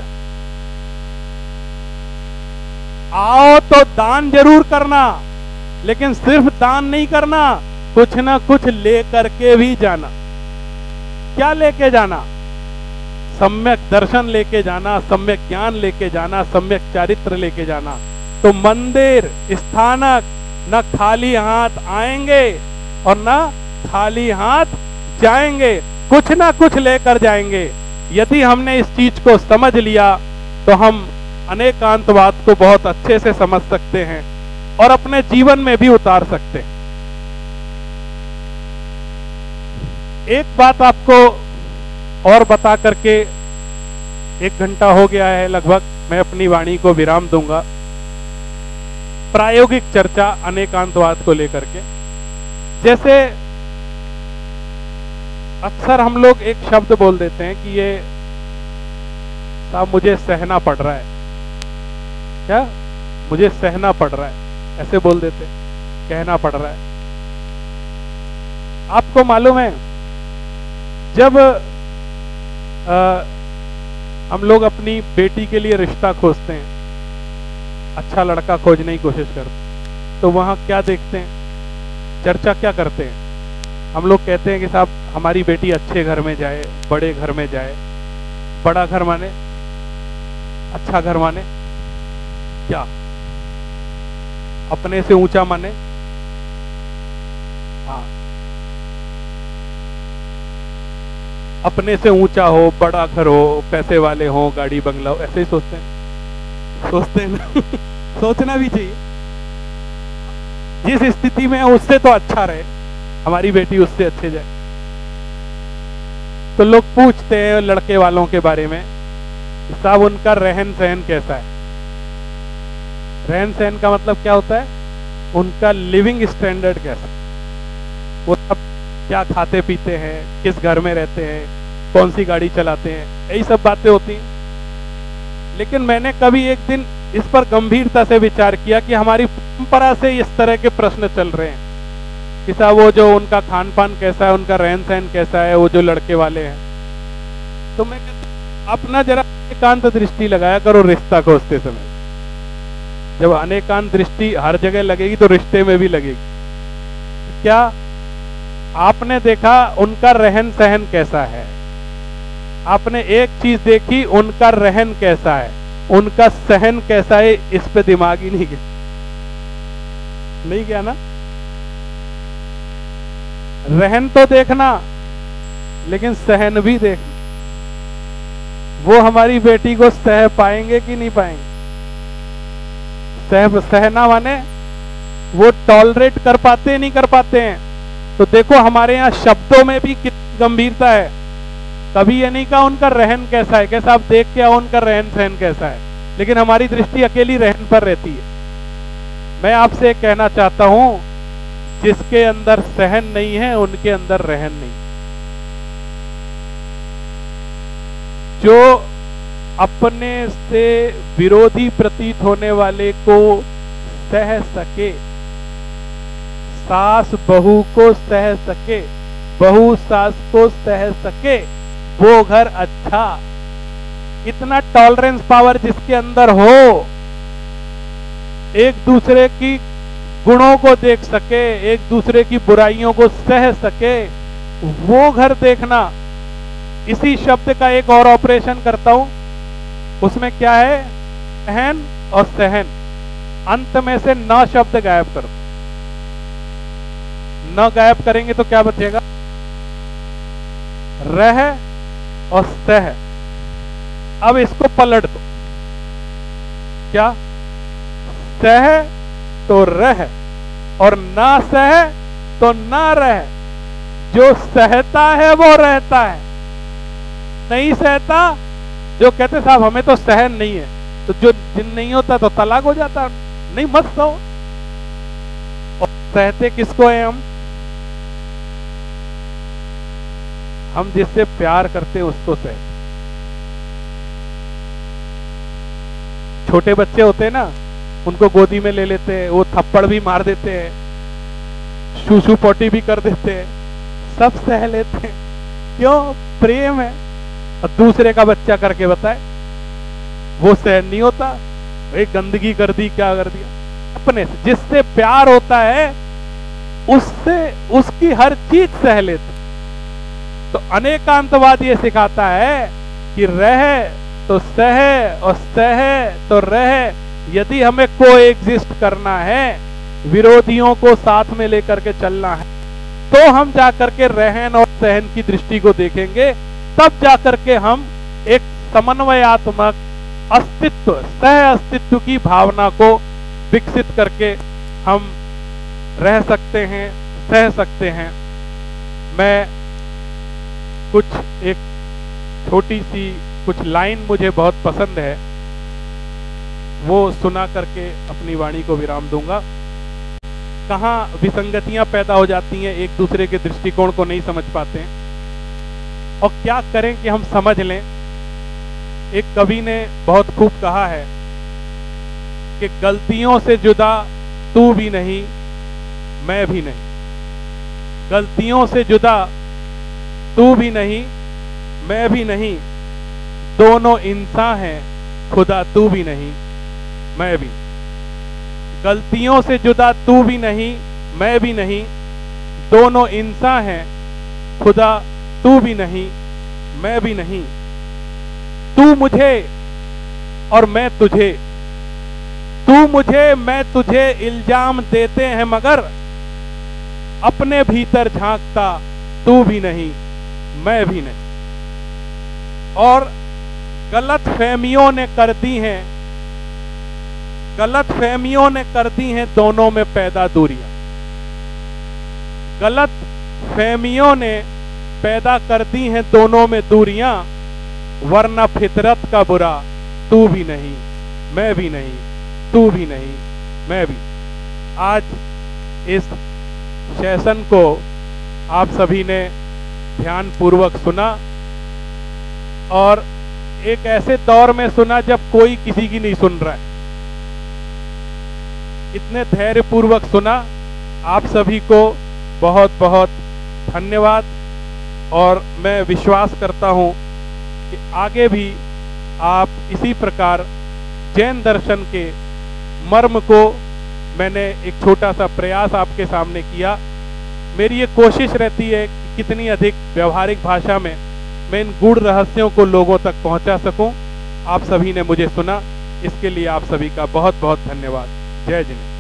आओ तो दान जरूर करना, लेकिन सिर्फ दान नहीं करना, कुछ ना कुछ ले करके भी जाना। क्या लेके जाना? सम्यक दर्शन लेके जाना, सम्यक ज्ञान लेके जाना, सम्यक चारित्र लेके जाना। तो मंदिर, स्थानक न खाली हाथ आएंगे और न खाली हाथ जाएंगे, कुछ ना कुछ लेकर जाएंगे। यदि हमने इस चीज को समझ लिया तो हम अनेकांतवाद को बहुत अच्छे से समझ सकते हैं और अपने जीवन में भी उतार सकते हैं। एक बात आपको और बता करके 1 घंटा हो गया है लगभग, मैं अपनी वाणी को विराम दूंगा। प्रायोगिक चर्चा अनेकांतवाद को लेकर के, जैसे अक्सर हम लोग एक शब्द बोल देते हैं कि ये साहब मुझे सहना पड़ रहा है। क्या? मुझे सहना पड़ रहा है, ऐसे बोल देते, कहना पड़ रहा है। आपको मालूम है जब हम लोग अपनी बेटी के लिए रिश्ता खोजते हैं, अच्छा लड़का खोजने की कोशिश करते, तो वहां क्या देखते हैं, चर्चा क्या करते हैं? हम लोग कहते हैं कि साहब हमारी बेटी अच्छे घर में जाए, बड़े घर में जाए। बड़ा घर माने अच्छा घर माने क्या? अपने से ऊंचा माने? हाँ, अपने से ऊंचा हो, बड़ा घर हो, पैसे वाले हो, गाड़ी बंगला हो, ऐसे ही सोचते हैं ना। सोचना भी चाहिए। जिस स्थिति में है उससे तो अच्छा रहे, हमारी बेटी उससे अच्छे जाए। तो लोग पूछते हैं लड़के वालों के बारे में, साहब उनका रहन सहन कैसा है, रहन सहन का मतलब क्या होता है? उनका लिविंग स्टैंडर्ड कैसा, वो सब क्या खाते पीते हैं, किस घर में रहते हैं, कौन सी गाड़ी चलाते हैं, यही सब बातें होती हैं। लेकिन मैंने कभी एक दिन इस पर गंभीरता से विचार किया कि हमारी परंपरा से इस तरह के प्रश्न चल रहे हैं कि साहब वो जो उनका खान पान कैसा है, उनका रहन सहन कैसा है, वो जो लड़के वाले हैं। तो मैं कहता अपना जरा एकांत दृष्टि लगाया करो रिश्ता खोजते समय। जब अनेकांत दृष्टि हर जगह लगेगी तो रिश्ते में भी लगेगी। क्या आपने देखा उनका रहन सहन कैसा है? आपने एक चीज देखी, उनका रहन कैसा है, उनका सहन कैसा है, इस पे दिमाग ही नहीं गया ना। रहन तो देखना, लेकिन सहन भी देखना। वो हमारी बेटी को सह पाएंगे कि नहीं पाएंगे? सहना माने वो टॉलरेट कर पाते नहीं कर पाते हैं। तो देखो हमारे यहाँ शब्दों में भी कितनी गंभीरता है। कभी ये नहीं कहा उनका रहन कैसा है, कैसा आप देख के आओ उनका रहन सहन कैसा है, लेकिन हमारी दृष्टि अकेली रहन पर रहती है। मैं आपसे कहना चाहता हूं, जिसके अंदर सहन नहीं है उनके अंदर रहन नहीं। जो अपने से विरोधी प्रतीत होने वाले को सह सके, सास बहू को सह सके, बहू सास को सह सके, वो घर अच्छा। इतना टॉलरेंस पावर जिसके अंदर हो, एक दूसरे की गुणों को देख सके, एक दूसरे की बुराइयों को सह सके, वो घर देखना। इसी शब्द का एक और ऑपरेशन करता हूं, उसमें क्या है? सहन और सहन। अंत में से न शब्द गायब कर दो। न गायब करेंगे तो क्या बचेगा? रह और सह। अब इसको पलट दो। क्या? सह तो रह और ना सह तो ना रह। जो सहता है वो रहता है, नहीं सहता, जो कहते साहब हमें तो सहन नहीं है, तो जो जिन नहीं होता तो तलाक हो जाता। नहीं, मत सहो। और सहते किसको है? हम जिससे प्यार करते हैं उसको सहते। छोटे बच्चे होते हैं ना, उनको गोदी में ले लेते हैं, वो थप्पड़ भी मार देते हैं, शूशू पोटी भी कर देते हैं, सब सह लेते हैं। क्यों? प्रेम है। और दूसरे का बच्चा करके बताए, वो सहन नहीं होता। एक गंदगी कर दी, क्या कर दिया। अपने से जिससे प्यार होता है उससे उसकी हर चीज सह लेते। तो अनेकांतवाद ये सिखाता है कि रह तो सह और सह तो रह। यदि हमें कोएग्जिस्ट करना है, विरोधियों को साथ में लेकर के चलना है, तो हम जाकर के रहन और सहन की दृष्टि को देखेंगे। तब जाकर के हम एक समन्वयात्मक अस्तित्व, सह अस्तित्व की भावना को विकसित करके हम रह सकते हैं, सह सकते हैं। मैं कुछ एक छोटी सी कुछ लाइन मुझे बहुत पसंद है, वो सुना करके अपनी वाणी को विराम दूंगा। कहाँ विसंगतियां पैदा हो जाती हैं, एक दूसरे के दृष्टिकोण को नहीं समझ पाते हैं, और क्या करें कि हम समझ लें। एक कवि ने बहुत खूब कहा है कि गलतियों से जुदा तू भी नहीं, मैं भी नहीं। गलतियों से जुदा तू भी नहीं, मैं भी नहीं, दोनों इंसान हैं, खुदा तू भी नहीं, मैं भी। गलतियों से जुदा तू भी नहीं, मैं भी नहीं, दोनों इंसान हैं, खुदा तू भी नहीं, मैं भी नहीं। तू मुझे और मैं तुझे, तू मुझे मैं तुझे इल्जाम देते हैं, मगर अपने भीतर झांकता तू भी नहीं, मैं भी नहीं। और गलत फहमियों ने कर दी हैं, गलत फहमियों ने कर दी हैं दोनों में पैदा दूरियां। गलत फहमियों ने पैदा कर दी हैं दोनों में दूरियां, वरना फितरत का बुरा तू भी नहीं, मैं भी नहीं, तू भी नहीं, मैं भी। आज इस सेशन को आप सभी ने ध्यान पूर्वक सुना और एक ऐसे दौर में सुना जब कोई किसी की नहीं सुन रहा है। इतने धैर्य पूर्वक सुना। आप सभी को बहुत बहुत धन्यवाद और मैं विश्वास करता हूं कि आगे भी आप इसी प्रकार जैन दर्शन के मर्म को, मैंने एक छोटा सा प्रयास आपके सामने किया। मेरी ये कोशिश रहती है कि कितनी अधिक व्यवहारिक भाषा में मैं इन गूढ़ रहस्यों को लोगों तक पहुंचा सकूं। आप सभी ने मुझे सुना, इसके लिए आप सभी का बहुत बहुत धन्यवाद। जय जिनेन्द्र।